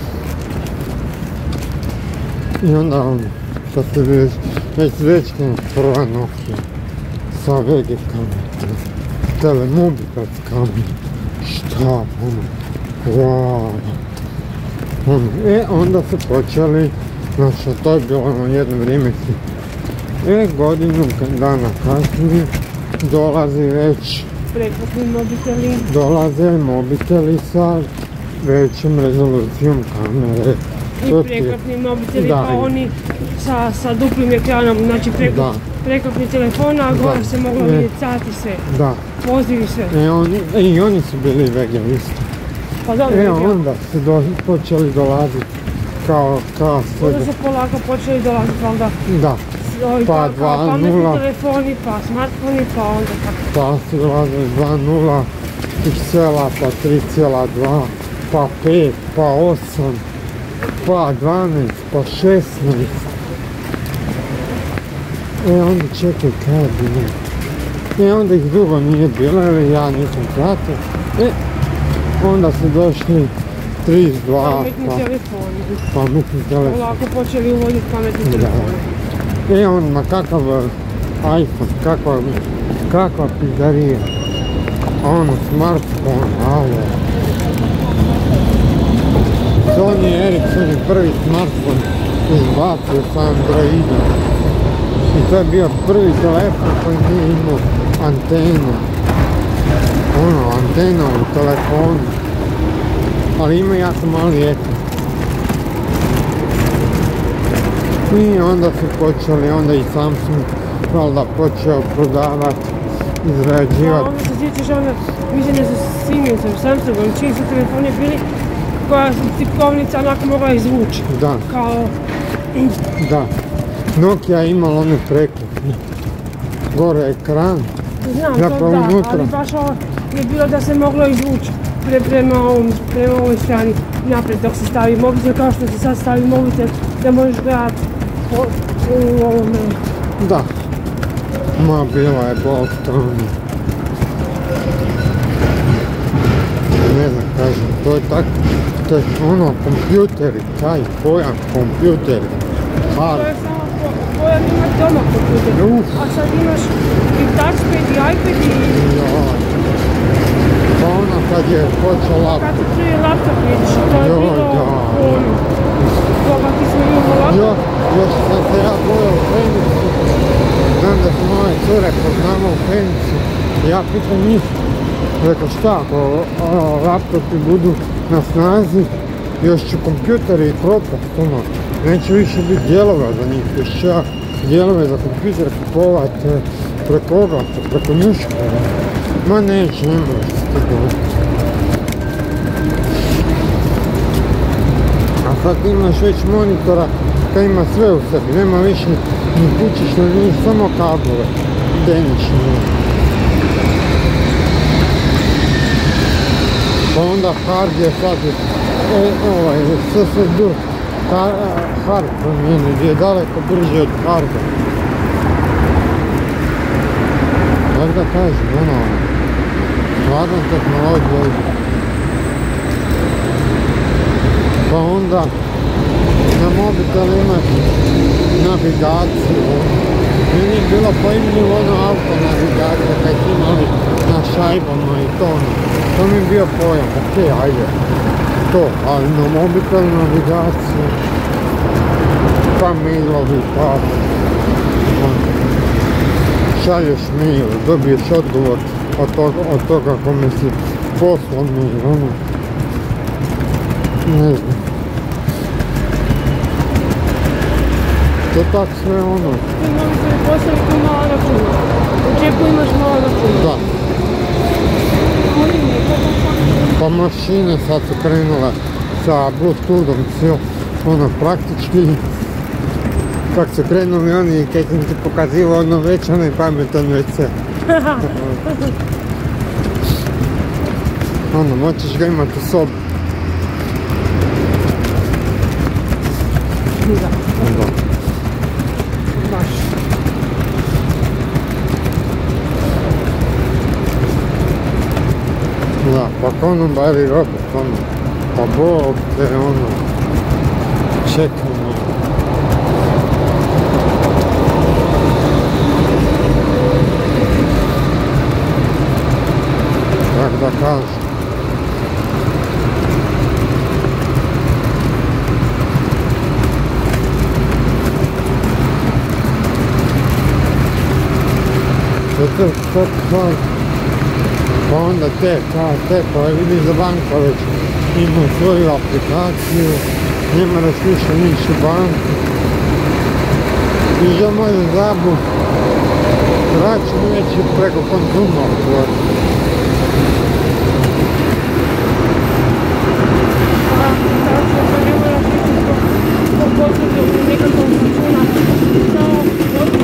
I onda ono, kad se već, već večke prva Nokia sa V G kamerom, telemobitel s kamerom, šta ono, wow. Ono, e, onda su počeli, znači to je bilo ono jedno vrijeme si, e, godinu dana kasnije, dolazi već, Prekopni mobiteli. dolaze mobiteli sa većom rezolucijom kamere. I prekopni mobiteli, da, pa oni sa, sa duplim ekranom, znači preko, da. prekopni telefona, a gore se moglo Ne. vidjeti sati sve, Da, pozivi sve. e, oni, e, i oni su bili V G isto. Pa dobro, E, ja. onda su do, počeli dolaziti kao, kao Onda sve, su polako počeli dolaziti, valjda, da, Oj, pa kao dva pametni nula, telefoni, pa smartfoni, pa onda tako. pa su ulaze dva nula, piksela, pa tri zarez dva, pa pet, pa osam, pa dvanaest, pa šesnaest. E onda čekaj kad je. E onda ih dugo nije bilo, ili ja nisam pratio. E onda su došli trideset dva, Pametni pa telefoni. pametni telefon. Polako počeli uvoditi pametni telefoni. E on, ma kakav iPhone, kakva, kakva pizdarija. Ono, smartphone, alo. Sony Ericsson je prvi smartphone izbacio sa Androidom. I to je bio prvi telefon koji nije imao antenu. Ono, antena u telefonu. Ali ima jako mali ekran. I onda su počeli, onda i Samsung valjda počeo prodavati, izrađivati. Onda se sjećaš onda, mislim da su Siemensom, Samsungom, čiji su telefoni bili, koja su tipkovnica onako mogla izvući. Da. Kao... Da. Nokia je imala one prekretne. Gore ekran. Znam, Zapravo to da, unutra. ali baš ovo je bilo da se moglo izvući pre, prema, ovom, prema ovoj strani naprijed dok se stavi mobitel, kao što se sad stavi mobitel da možeš gledati u ovome. Da. Ma bila je bol strana. Ne znam, kažem, to je tako, to je ono, kompjuteri, taj pojam, kompjuteri. Hard. To je samo po- pojam imati doma kompjuter, Uf. a sad imaš i touchpad i iPad i Joj. Pa ono kad je počela... kad ti prije laptop vidiš, to je Joj, bilo da. ono, koga ti smo imali laptop. Jo, još sam se ja bojao u Fenicu. Znam da su moje cure poznamo u Fenicu. Ja pitam njih, rekao šta, ako o, laptopi budu na snazi, još će kompjuteri i propast, ono, neće više biti dijelova za njih, još će ja dijelove za kompjuter kupovat e, preko oglasa, preko njuška. Ma neće, ne može se to dobiti. A sad imaš već monitora kad ima sve u sebi, nema više ni kućišne, ni samo kablove, denične. Pa onda hard je sad, e, ovaj, S S D, hard promijeni, gdje je daleko brže od harda. Tako da kažem, ono, stvarno tehnologija ide. Pa onda na mobitel imaš navigaciju. Meni je bilo pojmljivo ono auto navigacija kad su imali na šajbama i to ono. To mi je bio pojam, okej, okay, ajde. To, ali na mobitel navigaciju, pa mailovi, pa ono, šalješ mail, dobiješ odgovor od toga, od toga kome si poslao mail, ono. Ne znam. To tak sve ono. Ti mogu se postavi tu malo računa. U džepu imaš malo računa. Da. Pa mašine sad su krenule sa Bluetoothom, sve ono praktički. Kak su krenuli oni, kad sam ti pokazivao ono već onaj pametan ve ce. Ono, moćeš ga imati u sobi. Da, Da. baš. Da, pa konobari robot, ono, pa Bog te, ono, čekamo. Tak da kažem. To je to stvar. Pa onda te, kao te koje vidiš za banka već imaju svoju aplikaciju, ne moraš više nići u banku. I že može zabu račun neće preko konzuma otvoriti. A, tako da ne moraš ići po potvrdu nekakvog računa, samo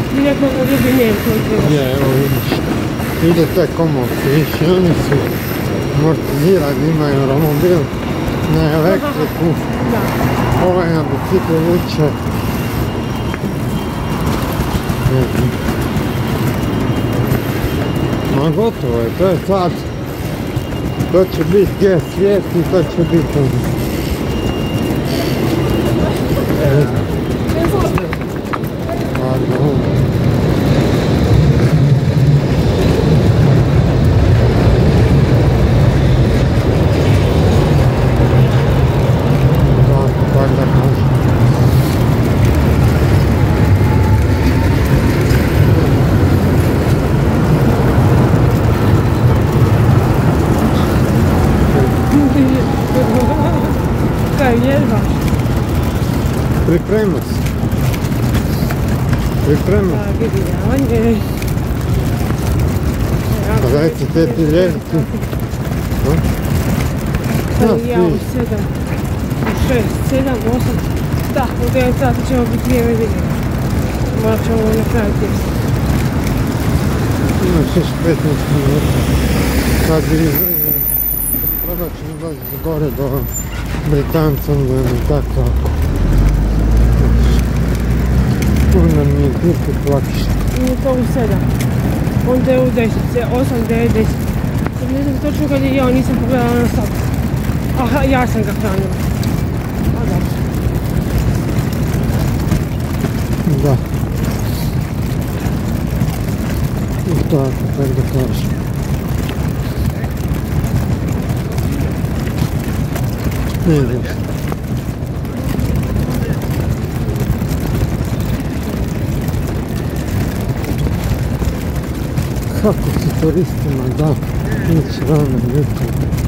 direktno na ribi njem koji trebaš. Je, evo vidiš. Ide te komovci, oni su amortizirani, imaju romobil na elektriku. Da. Ovaj na biciklu vuče. Ne znam. Ma gotovo je, to je sad. To će biti gdje svijet i to će biti ono. Pardon. Tako da kažem. Kaj vježbaš? Priprema se. Priprema. Da, vidi, javanje. Pa dajte te ti ljevci. Ja u sedam, u šest, sedam, osam, da, u devet sati ćemo biti vrijeme vidjeti. Morat ćemo napraviti isto. Imaš još petnaest minuta. Sad bi izvrljeno. Probat ćemo doći gore do Britanca, onda je tako. Onda mi je dupli plakš. Nije to u sedam. Onda je u deset, osam, devet, deset. Sad ne znam točno kad je jeo, nisam pogledala na sat. Aha, ja sam ga hranila. A da. Da. I tako, tako da kažem. Vidiš. Kako se turistima da ići rano jutro.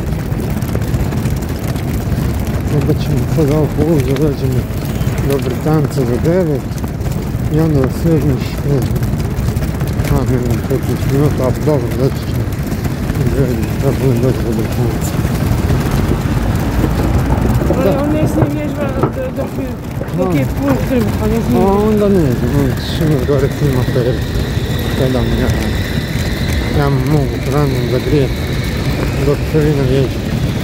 Onda ćemo sad ovo povući, dođemo do Britanca za devet i onda da sjedneš, ne znam, a ne znam, petnaest minuta, ali dobro, doći ćemo u devet, kako budem doći do Britanca. Ali on ne smije vježba dok je pun trbuha, ne smije. A onda ne znam, onda ćeš imat gore klimater, sedam ja. Ja mogu hranu zagrijeti dok se vi na vježbi.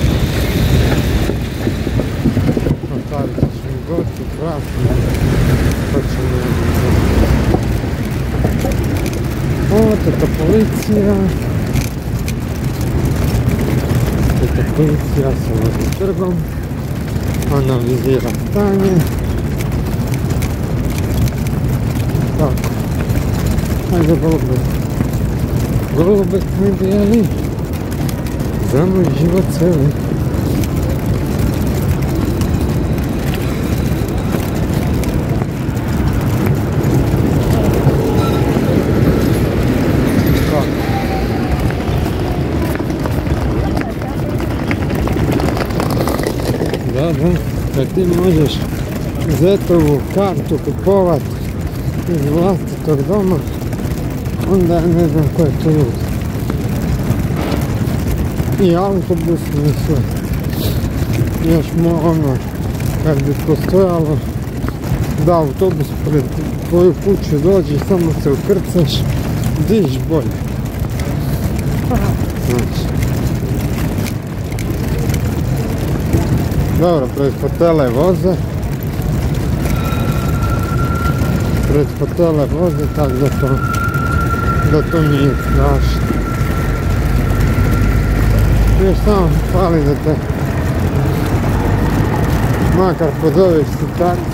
Nastavit ćeš mi gosti, krasno, pa ćemo ovo teta policija. Teta policija se vozi trgom, analizira stanje. Tako, ajde golube, golube mi bijeli, za moj život cijeli. Da, da, kad ti možeš zetovu kartu kupovat iz vlastitog doma, onda ja ne znam ko je to ljudi. I autobus i sve. Još mo, ono, kad bi postojalo da autobus pred tvoju kuću dođe i samo se ukrcaš, diš bolje. Znači. Dobro, pred hotele voze. Pred hotele voze, tako da to, da to nije strašno. Još samo fali da te makar pozoveš si taksi.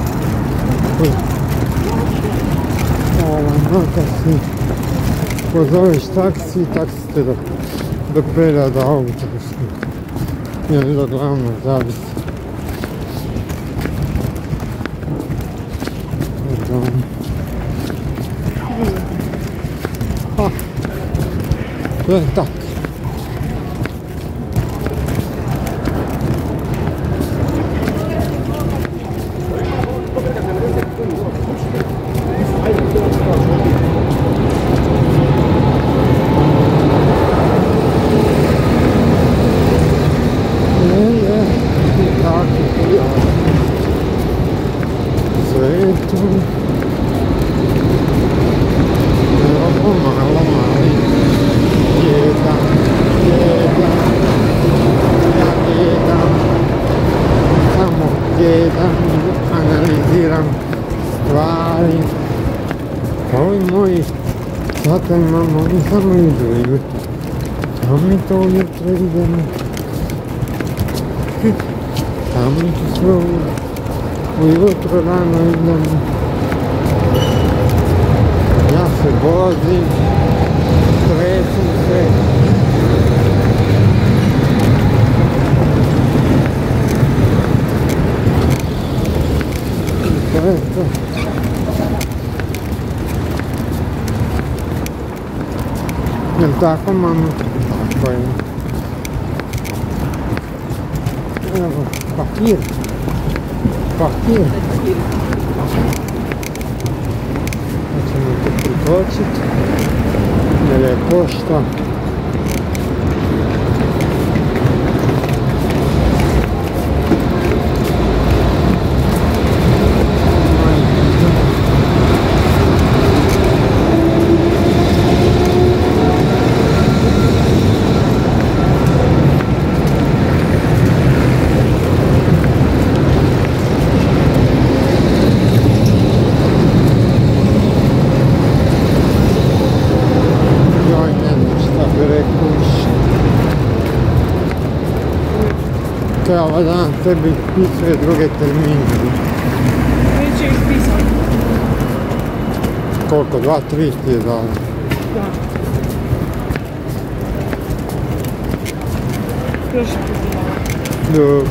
Ovaj, makar si pozoveš taksi i taksi te dok, dok preda do autobusa. Ili do glavnog, zavisi. Pardon. Ha. To je tak. moji, sada imamo, oni samo idu ujutro. A mi to ujutro idemo. Tamo ću sve ujutro rano idemo. Ja se vozim, tresem se. I to je to. Jel' tako, mama? Tako je. Evo, papir. Papir. Pa ćemo to pritočiti. Jer je pošta. Ovaj dan tebi pisuje druge termine. Već je ispisao. Koliko? Dva, tri ti je dala? Da. Prošli put je dala. Dobro.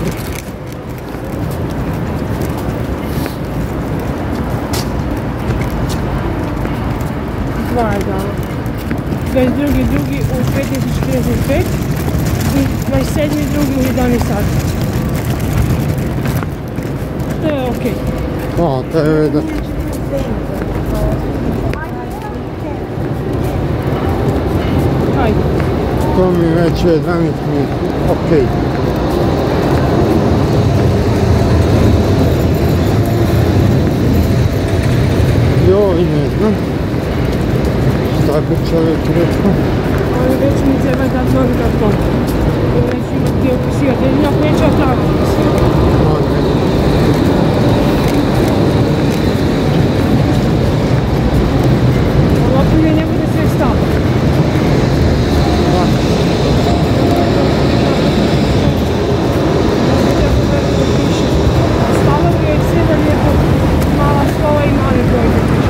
Dva je dala. dvadeset drugi drugi u petnaest četrdeset pet i dvadeset sedmi drugi u jedanaest sati. To je okej. A, to je veda. Hajde. To mi već je jedanaest mi okej. Joj, ne znam. Šta bi čovjek rekao? Ali već mi treba dati novi karton. I već ima ti opisivati. Jedino ako neće tako opisivati. Ovako mi ne bude sve stalo. Stalo mi je sve da lijepo mala slova i mali broj da piše.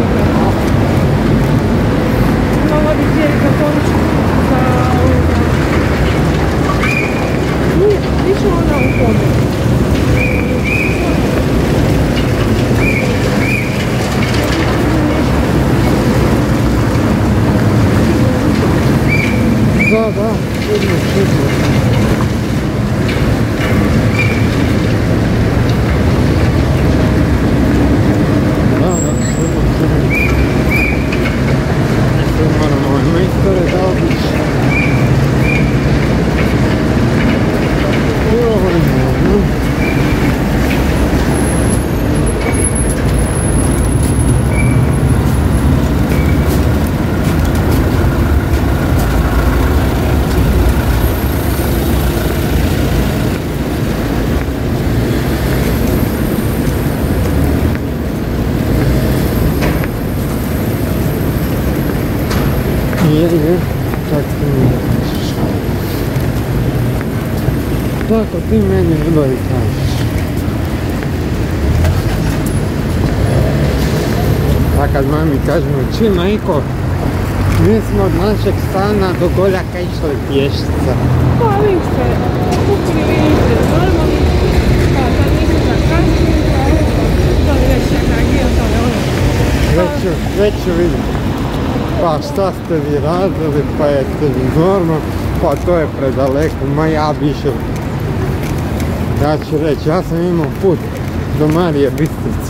Imala bi cijeli kartonić za ovoga. Više ona u podu. Da, da, čudno, čudno. Da, da, čudno, čudno. Sad moramo ove majstore da obići. Joj, ne znam. Je, je, tak ti mi kažeš. Tako ti meni ljubavi kažeš. A kad mami kažemo, či majko, mi smo od našeg stana do Goljaka išli pješica. Pa vi ste kupili, vidite, normalno. Pa kad nisam zakasnili, to je već energija, to je ono. Već ću, već ću vidjeti. Pa šta ste vi radili, pa jeste vi normalno, pa to je predaleko, ma ja bi išao. Ja ću reći, ja sam imao put do Marije Bistrice.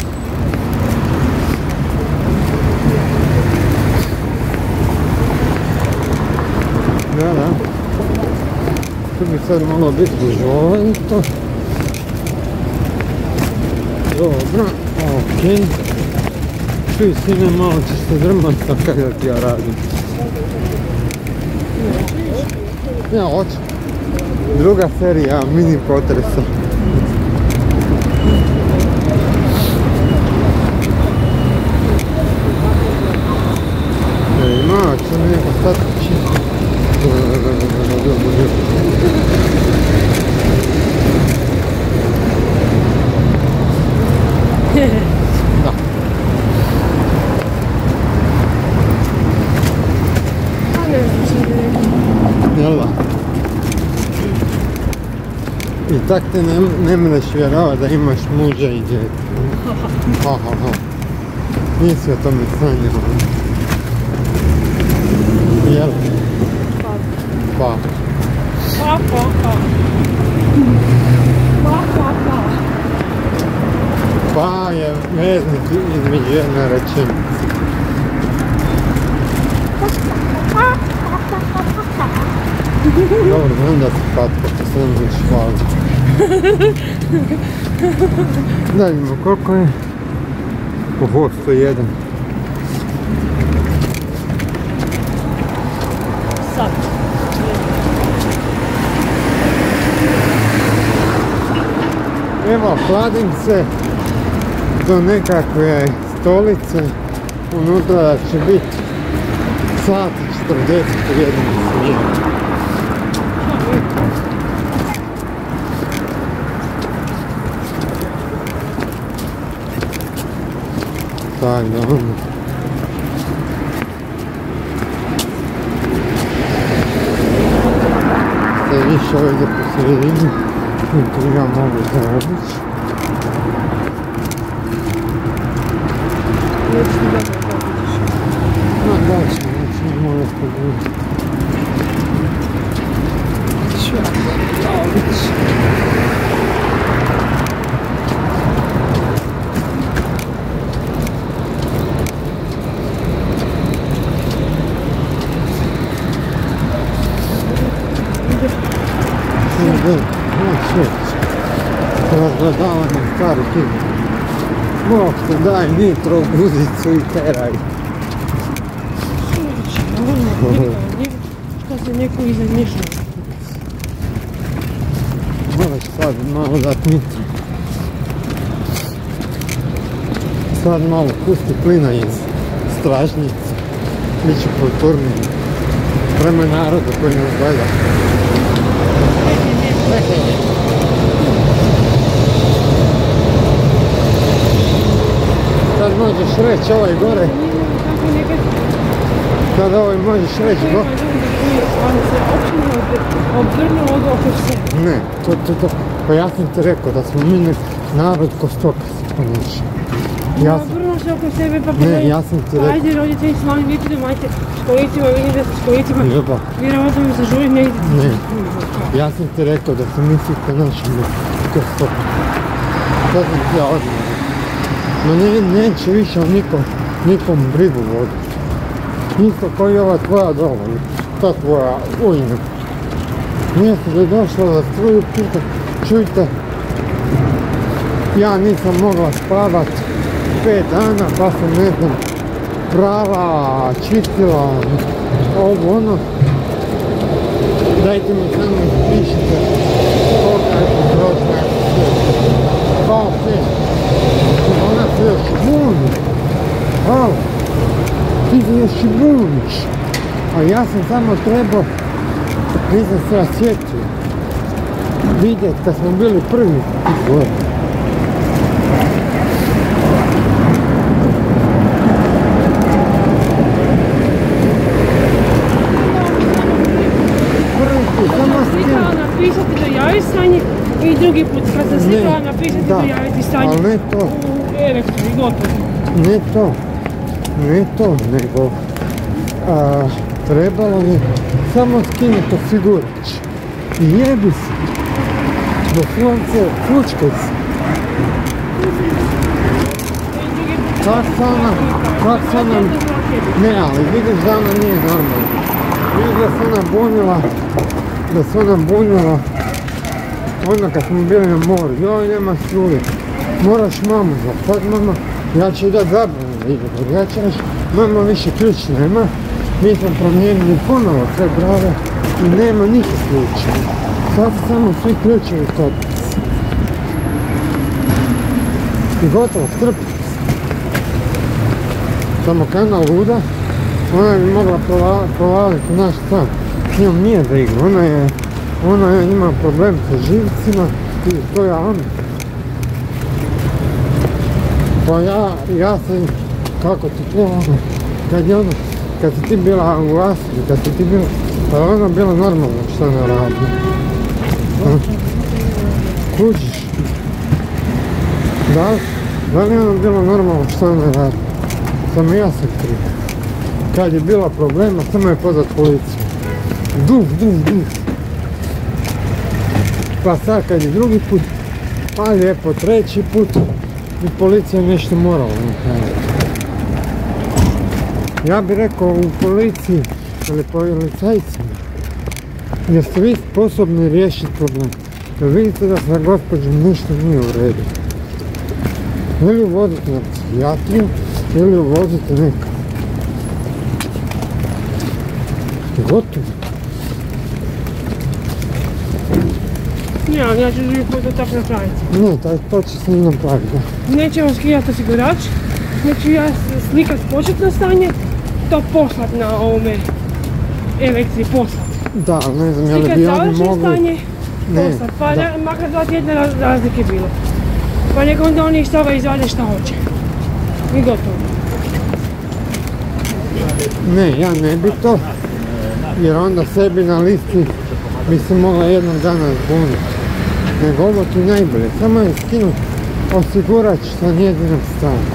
Da, da. Tu bi sad malo biti gužovito. Dobro, okej. Čuj, sine, malo ćeš se drmat sam kada ti ja radim. Ja, hoću. Druga serija mini potresa. nešto nego sad čisto. Da. A ne znam što mi rekao. Jel da? I tak te ne, ne mreš vjerovat da imaš muža i djete. Ha ha ha. Nisi o tome sanjao. Jel? Pa. Pa. Pa, pa, pa. Pa, pa, pa. Pa je veznik između jedne rečenice. Dobro, znam da si patko, to se ne možeš hvaliti. Da vidimo koliko je. Oho, sto jedan. Sad. Evo, hladim se do nekakve stolice. Unutra da će biti sat i četrdeset jedan smjer. Tak da onda. Sad više ovdje po sredini, tu ja mogu zaobići. Neću da ga obiđeš. No da će, neće morat pogledati. Ću ja da obići. Da, znači, razgledavanje starih igre. Bog te daj nitro guzicu i teraj. Sudići, ono, njega, što se neko izamišlja. Moraš sad malo dat nitro. Sad malo pusti plina iz stražnjice. Biće kulturniji. Prema narodu koji nas gleda. Sad možeš reći ovaj gore. Sad ovaj možeš reći gore. Ali se općino obdrnulo od oko sebe. Ne, to, to, to. Pa ja sam ti rekao da smo mi narod ko stoka se ponaša. Ja sam... Obrnulo se oko sebe pa Ne, ja sam ti rekao. Ajde roditelji s mali vidite da majte s kolicima, vidim da ste s kolicima. Ljubav. Vjerovatno mi se žuri ne idete. Ne. Ja sam ti rekao da se mi svi ponašamo ko stoka. To sam ti ja odmah. Ma ne, neće više nikom, nikom brigu voditi. Isto kao i ova tvoja dovoljna. Ta tvoja ujna. Mjesto da je došla za struju pita, čujte, ja nisam mogla spavat pet dana pa sam ne znam prava, čistila, ovo ono. Dajte mi samo ispišite koliko je potrošna. Kao sve. Ona se još buni. Alo, ti se još i buniš. A ja sam samo trebao, nisam se rasjetio, vidjet kad smo bili prvi izgled. Prvi put, samo s tim. Slikala napisati do javisanje i drugi put kad sam slikala napisati do javiti stanje. Ali ne to, U elektru i gotovo. ne to, ne to, nego a, trebalo mi samo skinuti osigurač. I jebi se, doslovce, fučkaj se. Kak se ona, kak se ona, ne, ali vidiš da ona nije normalna. Vidiš da se ona bunila, da se ona bunila, onda kad smo bili na moru, joj nema struje, moraš mamu zvati, sad mama, ja ću dat zabranu da ide, ja ću reći, mama više ključ nema, mi smo promijenili ponovo sve brave i nema nikih ključa. Sad su samo svi ključevi kod nas. I gotovo, strpite se. Samo kana luda, ona bi mogla provaliti naš stan. S njom nije briga, ona je, ona je, ima problem sa živcima i to je ona. Pa ja, ja sam, kako ti to ono, kad je ono, kad si ti bila u Asiji, kad si ti bila, pa je ona bila normalno što ne radi. Kužiš? Da, da li je ono bilo normalno što ne radi? Samo ja sam kriv. Kad je bila problema, samo je pozvat policiju. Duf, duf, duf. Pa sad kad je drugi put, pa lijepo treći put, i policija nešto morala napraviti. Ja bih rekao u policiji ili policajcima, jeste vi sposobni riješiti problem. Jer vidite da sa gospođom nešto nije u redu. Ili uvozite na psihijatriju, ili uvozite neka. Gotovo. Ja, ja ću drugi put to tako napraviti. Ne, to će se i napraviti, da. Nećemo skidati osigurač, neću ja slikat početno stanje, to poslat na ovome elektri, poslat. Da, ne znam, je li bi oni mogli... stanje, poslat, pa ne, makar dva tjedna razlike bilo. Pa nek onda oni iz toga izvade šta hoće. I gotovo. Ne, ja ne bi to, jer onda sebi na listi bi se mogla jednog dana zbuniti. Nego ovo ti najbolje, samo je skinuti osigurač sa njezinog stana.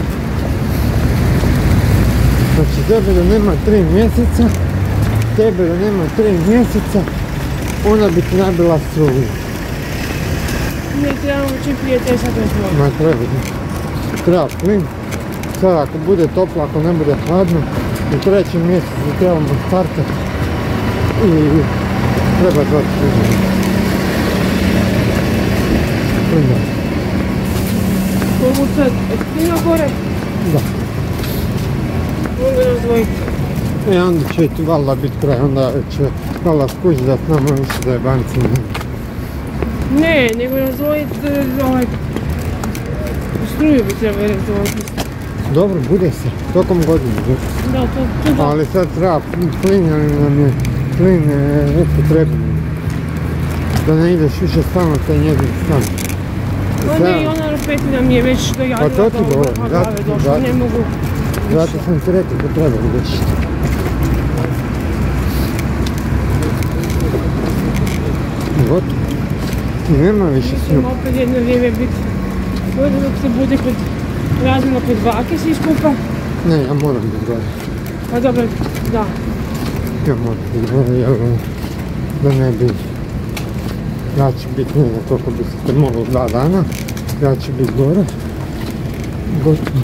Znači tebe da nema tri mjeseca, tebe da nema tri mjeseca, ona bi ti nabila struju. Ne trebamo čim prije te sad razvoj. Ma treba, treba plin. Sad ako bude toplo, ako ne bude hladno, u trećem mjesecu trebamo startati i treba zvati plin. Plin. Mogu sad plina gore? Da. Mogu razvojiti. E onda će ti valjda biti kraj, onda će valjda skući da s nama više da je banci nema. Ne, nego razvojiti ovaj... struju bi trebali razvojiti. Dobro, bude se, tokom godine. Da, to, to da. Ali sad treba plin, ali nam je plin nepotreban. Da ne ideš više stalno taj njezin stan. Pa ne, i ona Petina mi je već dojavila pa to ti da govorim, u glave došla, ne mogu više. Zato sam ti rekao da treba riješiti. Gotovo. I nema više s njom. Mislim opet jedno vrijeme biti, ovdje dok se bude kod razmjena kod bake svi skupa. Ne, ja moram biti gore. Pa dobro, da. Ja moram biti gore, jer da ne bi... Ja ću biti, ne znam koliko bi se te moglo dva dana. Ja ću biti gore. Gotovo.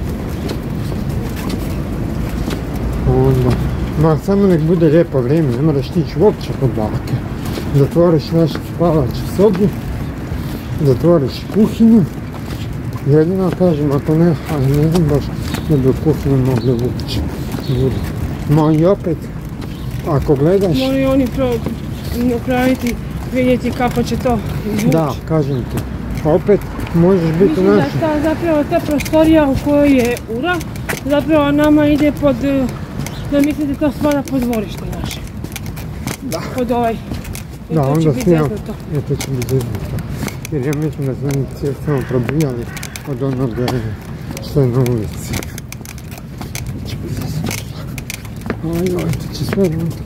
Onda... Ma samo nek bude lijepo vrijeme, ne moraš ti ići uopće kod bake. Zatvoriš našu spavaču sobu, zatvoriš kuhinju. Jedino kažem, ako ne, ali ne znam baš da bi u kuhinju mogli ući. Ma i opet, ako gledaš... Moraju oni napraviti, vidjeti kako će to izvući. Da, kažem ti. Opet možeš biti u našoj... Mislim da ta, zapravo ta prostorija u kojoj je ura, zapravo nama ide pod... Da mislim da to spada pod dvorište naše. Da. Pod ovaj... Da, onda snijam, e, to će biti zeznuto. Jer ja mislim da su oni cijeli samo probijali od onog što je na ulici. To će biti zeznuto. Aj, aj, to će sve unutra.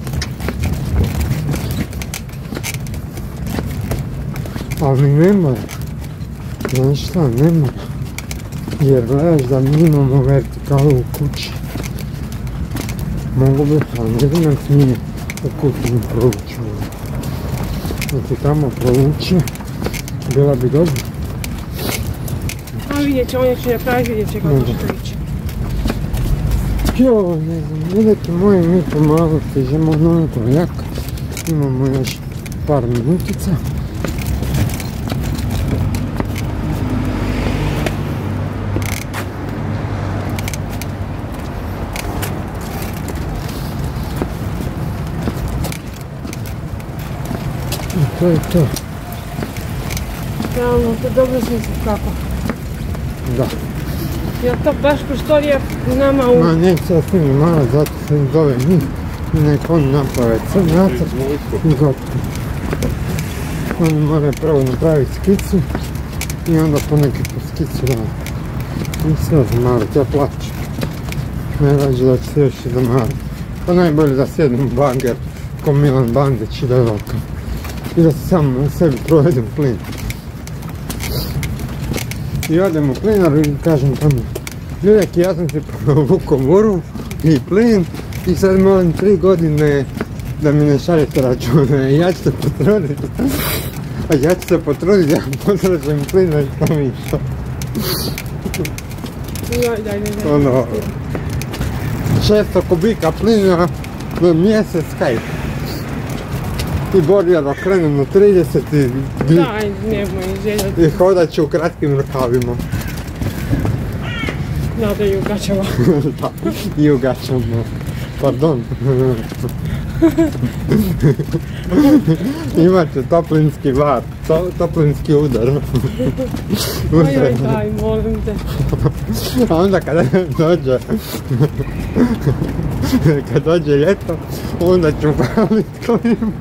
Ali ne mora. Znaš šta, ne mora. Jer gledaš da mi imamo vertikalu u kući. Mogu bi, ali ne znam nek nije u kućinu provući. Znači tamo provući, bila bi dobro. A vidjet će, on je će napraviti, vidjet će kako će to ići. Jo, ne znam, vidite moji, mi pomalo stižemo na Goljak. Imamo još par minutica. To je to. Realno, to dobro smisli kako. Da. Je to baš prostorija nama u... Ma neće ja s njim malo, zato što im zove njih i nek oni naprave crn nacrt i gotovo. Oni moraju prvo napraviti skicu i onda poneki po skicu radi. I sve zamarati, ja plaćam. Ne rađe da će se još i zamarati. Pa najbolje da sjednem u bager ko Milan Bandić i da je ovakav. I da se samo na sebi provedem plin. I odem u plinaru i kažem tamo, ljudek, ja sam si povukao voru i plin i sad molim tri godine da mi ne šaljete račune. Ja ću se potruditi. A ja ću se potruditi, ja potražem plina i to mi što. Daj, daj, daj. Ono, šesto kubika plina na mjesec, kaj? I Borija da krenem na trideset i... Daj, nemoj željeti. I hodat ću u kratkim rukavima. Da, da i u gaćama. Da, i u gaćama. Pardon. Imate toplinski var, to, toplinski udar. Oj, oj, daj, molim te. A onda kada dođe, kad dođe ljeto, onda ću palit klimu.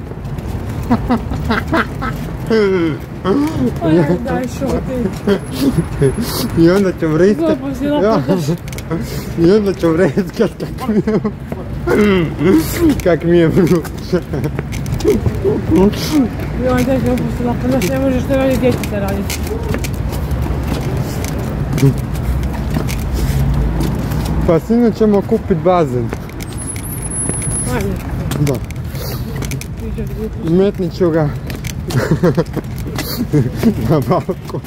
Oj, oj, daj, šuti. I onda ću vriskat. Zlopo si napadaš. I onda ću vriskat kak mi je... Kak mi je vruće. Joj, daj, zlopo si napadaš, ne možeš to raditi, dječice raditi. Pa sinoć ćemo kupit bazen. Ajde. Da. Metnit ću ga na balkon.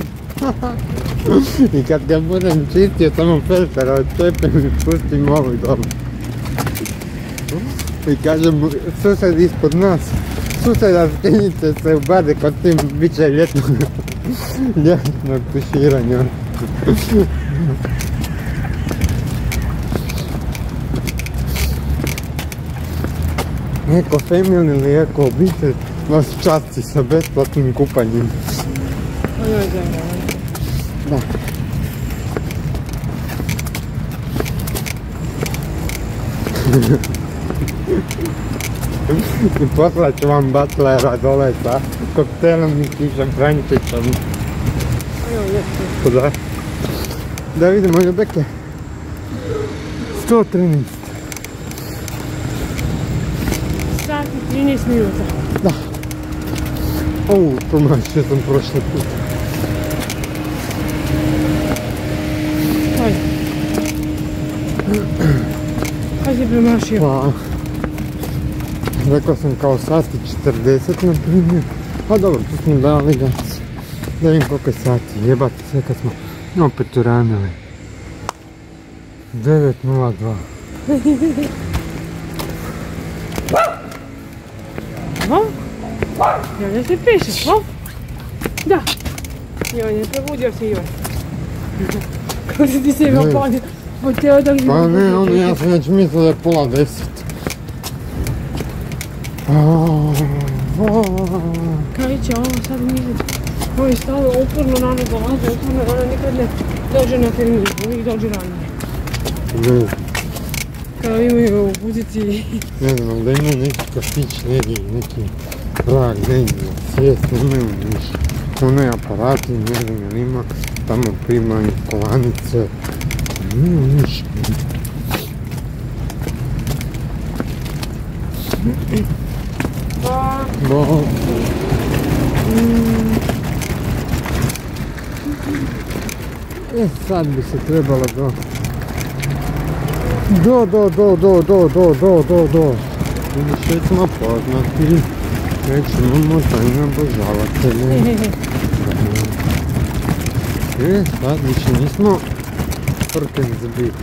I kad ga budem čistio, samo filter odčepim i pustim ovoj dolu. I kažem, sused ispod nas, suseda skinite se u bade kod tim bit će ljetnog, ljetnog tuširanja. Eko family ili eko obitelj vas časti sa besplatnim kupanjem. Oj, oj, daj, Da. I poslat ću vam butlera dole sa koktelom i kišom Frančićom. oj, oj, lijepo. Da. Da vidimo ljubeke. sto trinaest. Sat i trinaest minuta. Da. Ovu, promašio sam prošle put. Ajde. Kaj si premašio? Pa, rekao sam kao sati četrdeset na primjer. Pa dobro, tu smo dali gas. Da vidim koliko je sati, jebate sve kad smo opet uranili. devet nula dva. Ho? Javlja se piše, ho? Da. Joj, ne probudio se Ivan. Kako se ti se ima podio? Od te odam život. Pa ne, ono ja sam već mislio da je pola deset. Kaj će ovo sad misliti? Ovo je stalo uporno rano dolaze, uporno rano nikad ne dođe na termin, uvijek dođe ranije. Ne znam, Kada imaju u poziciji. ne znam, ali da imaju neki kafić, neki, neki vrag, negdje, sjest, nemaju ništa. Onaj aparati, ne znam jel ima, tamo primaju kovanice, nemaju ništa. Pa... Bo... E sad bi se trebalo do... Do, do, do, do, do, do, do, do, do. Vidiš, već smo poznati, već imamo tajne obožavatelje. E, sad više nismo prken zbiti.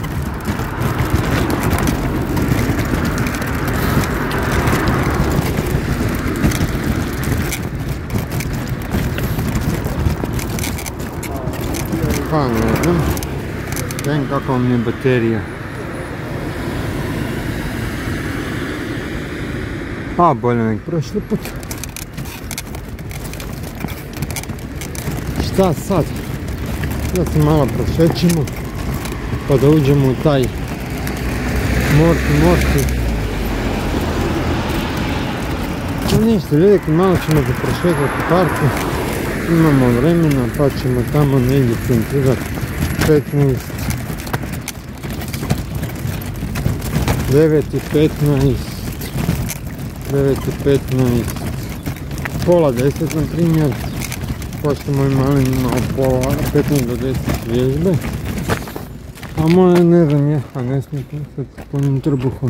Pa ne znam, vidim kakva mi je baterija. A, bolje nek prošli put. Šta sad? Da se malo prošećimo. pa da uđemo u taj morski, morski. No ništa, vidjeti, malo ćemo se prošetati u parku, imamo vremena pa ćemo tamo negdje centrirati petnaest, devet i petnaest, devet i petnaest, pola deset na primjer, pošto moj mali imao pola petnaest do deset vježbe, a moje ne znam ja, a ne smijem sad s punim trbuhom.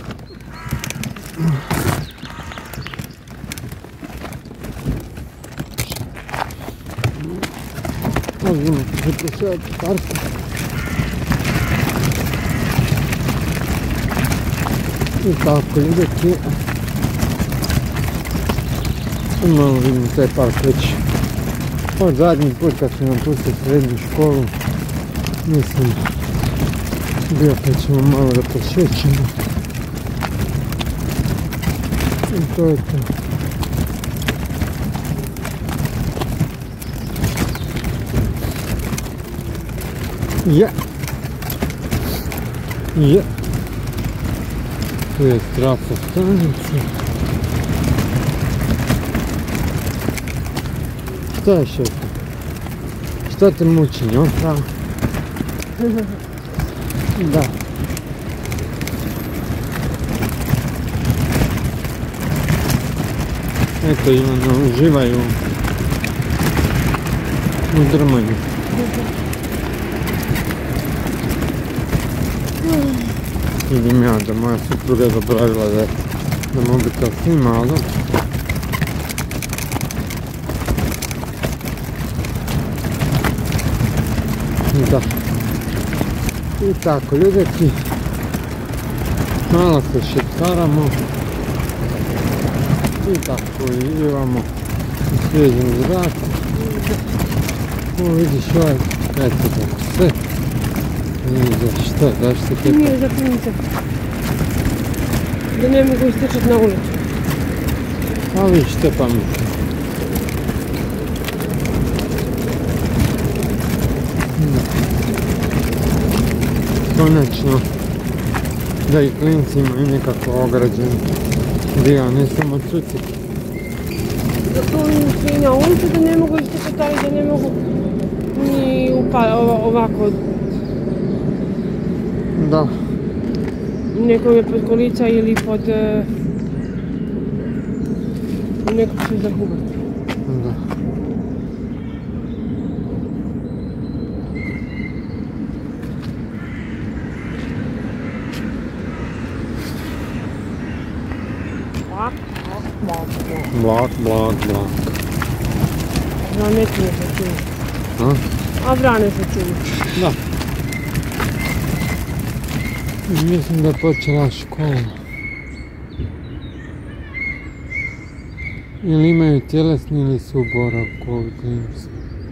Možemo se prošetati parku. I tako ljudeki. Malo vidim taj park već od zadnji put kad sam napustio srednju školu. Mislim, bio pa ćemo malo da prošećemo. I to je to. Je. Je. Tu je trafostanica. Šta je šefa? Šta te muči, njoka? Da. Eto, Ivana, uživaju u drmanju. Vidim ja da moja supruga je zaboravila da je na mobitel snima, ali da. I tako ljudeki, malo se šetkaramo i tako uživamo u svježem zraku. O, vidiš ovaj, eto tako sve. Za što, zašto te... Nije za punice. Da ne mogu istrčati na ulicu. A vidiš te pametno. Konačno da i klinci imaju nekako ograđen dio, ne samo cuci. Da su svi na ulicu, da ne mogu istrčati, ali da ne mogu ni ovako. Da. Nekome pod kolica ili pod... nekog se zahubati. Da. Blak, blak, blak. Blak, blak, blak. Vranetine se čini. A? A vrane se čini. Da. Mislim da je počela škola. Ili imaju tjelesni ili su u boravku ovi klinci.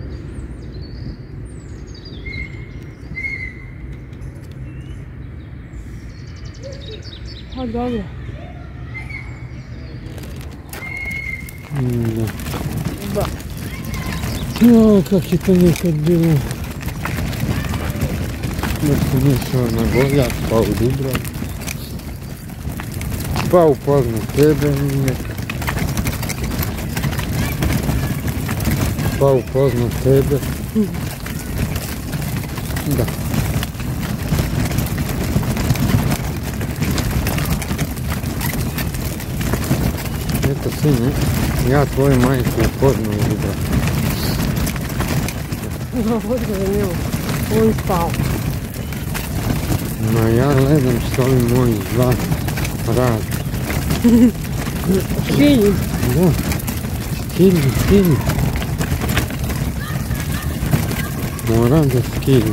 Pa dobro. Da. Da. Jo, kak je to nekad bilo. Da sam išao na Goljak, pa u Dubrav. Pa upoznao tebe nekad. Pa upoznao tebe. Da. Eto sine, ja tvoju majku upoznao u Dubrav. Da, odgovor njemu. On spao. Ma ja gledam što ovi moji dva radi. Škilji. Da. Škilji, škilji. Moram da skilji.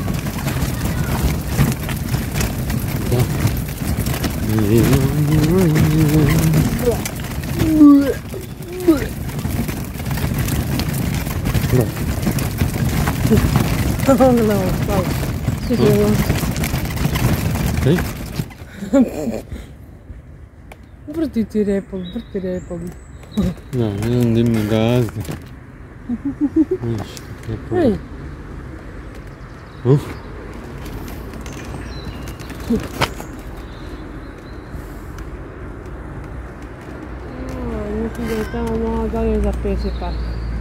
Da. Da. Pogledamo, spao. Sviđa vam. Kaj? Vrti ti repom, vrti repom. Da, ne znam di me gazdi. Vidiš, kako je. Ej. Uf. Mislim da je tamo malo dalje za pesi park.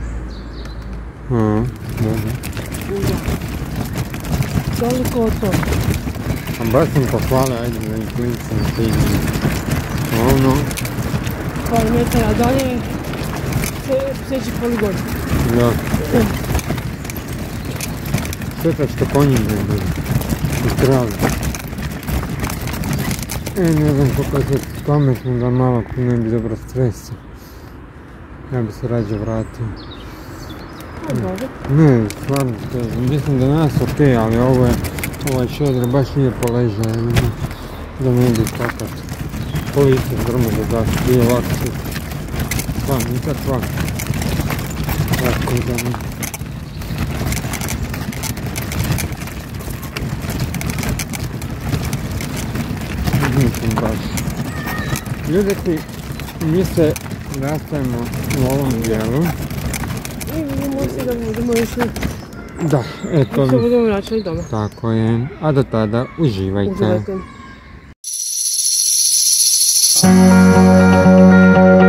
Aha, dobro. Da. Toliko od toga. A baš sam pohvalio, ajde da im klinci na stignu. Ono... Par metara dalje, pseći poligon. Da. Šteta što konji ne bude. I kravi. E, ne znam koliko je sad pametno da malo ne bi dobro stresio. Ja bi se rađe vratio. A dobro. Ne, stvarno, mislim da nas ok, ali ovo je, ovaj šodr baš nije poležao, da ne bi skakat. Policija drma da daš, bio ovako se, stvarno, nikad svak. Tako da ne. Mislim baš. Ljudi, mi se rastajemo u ovom dijelu. I vidimo se da budemo išli. Da, eto. Mi se budemo vraćali doma. Tako je. A do tada uživajte. Uživajte.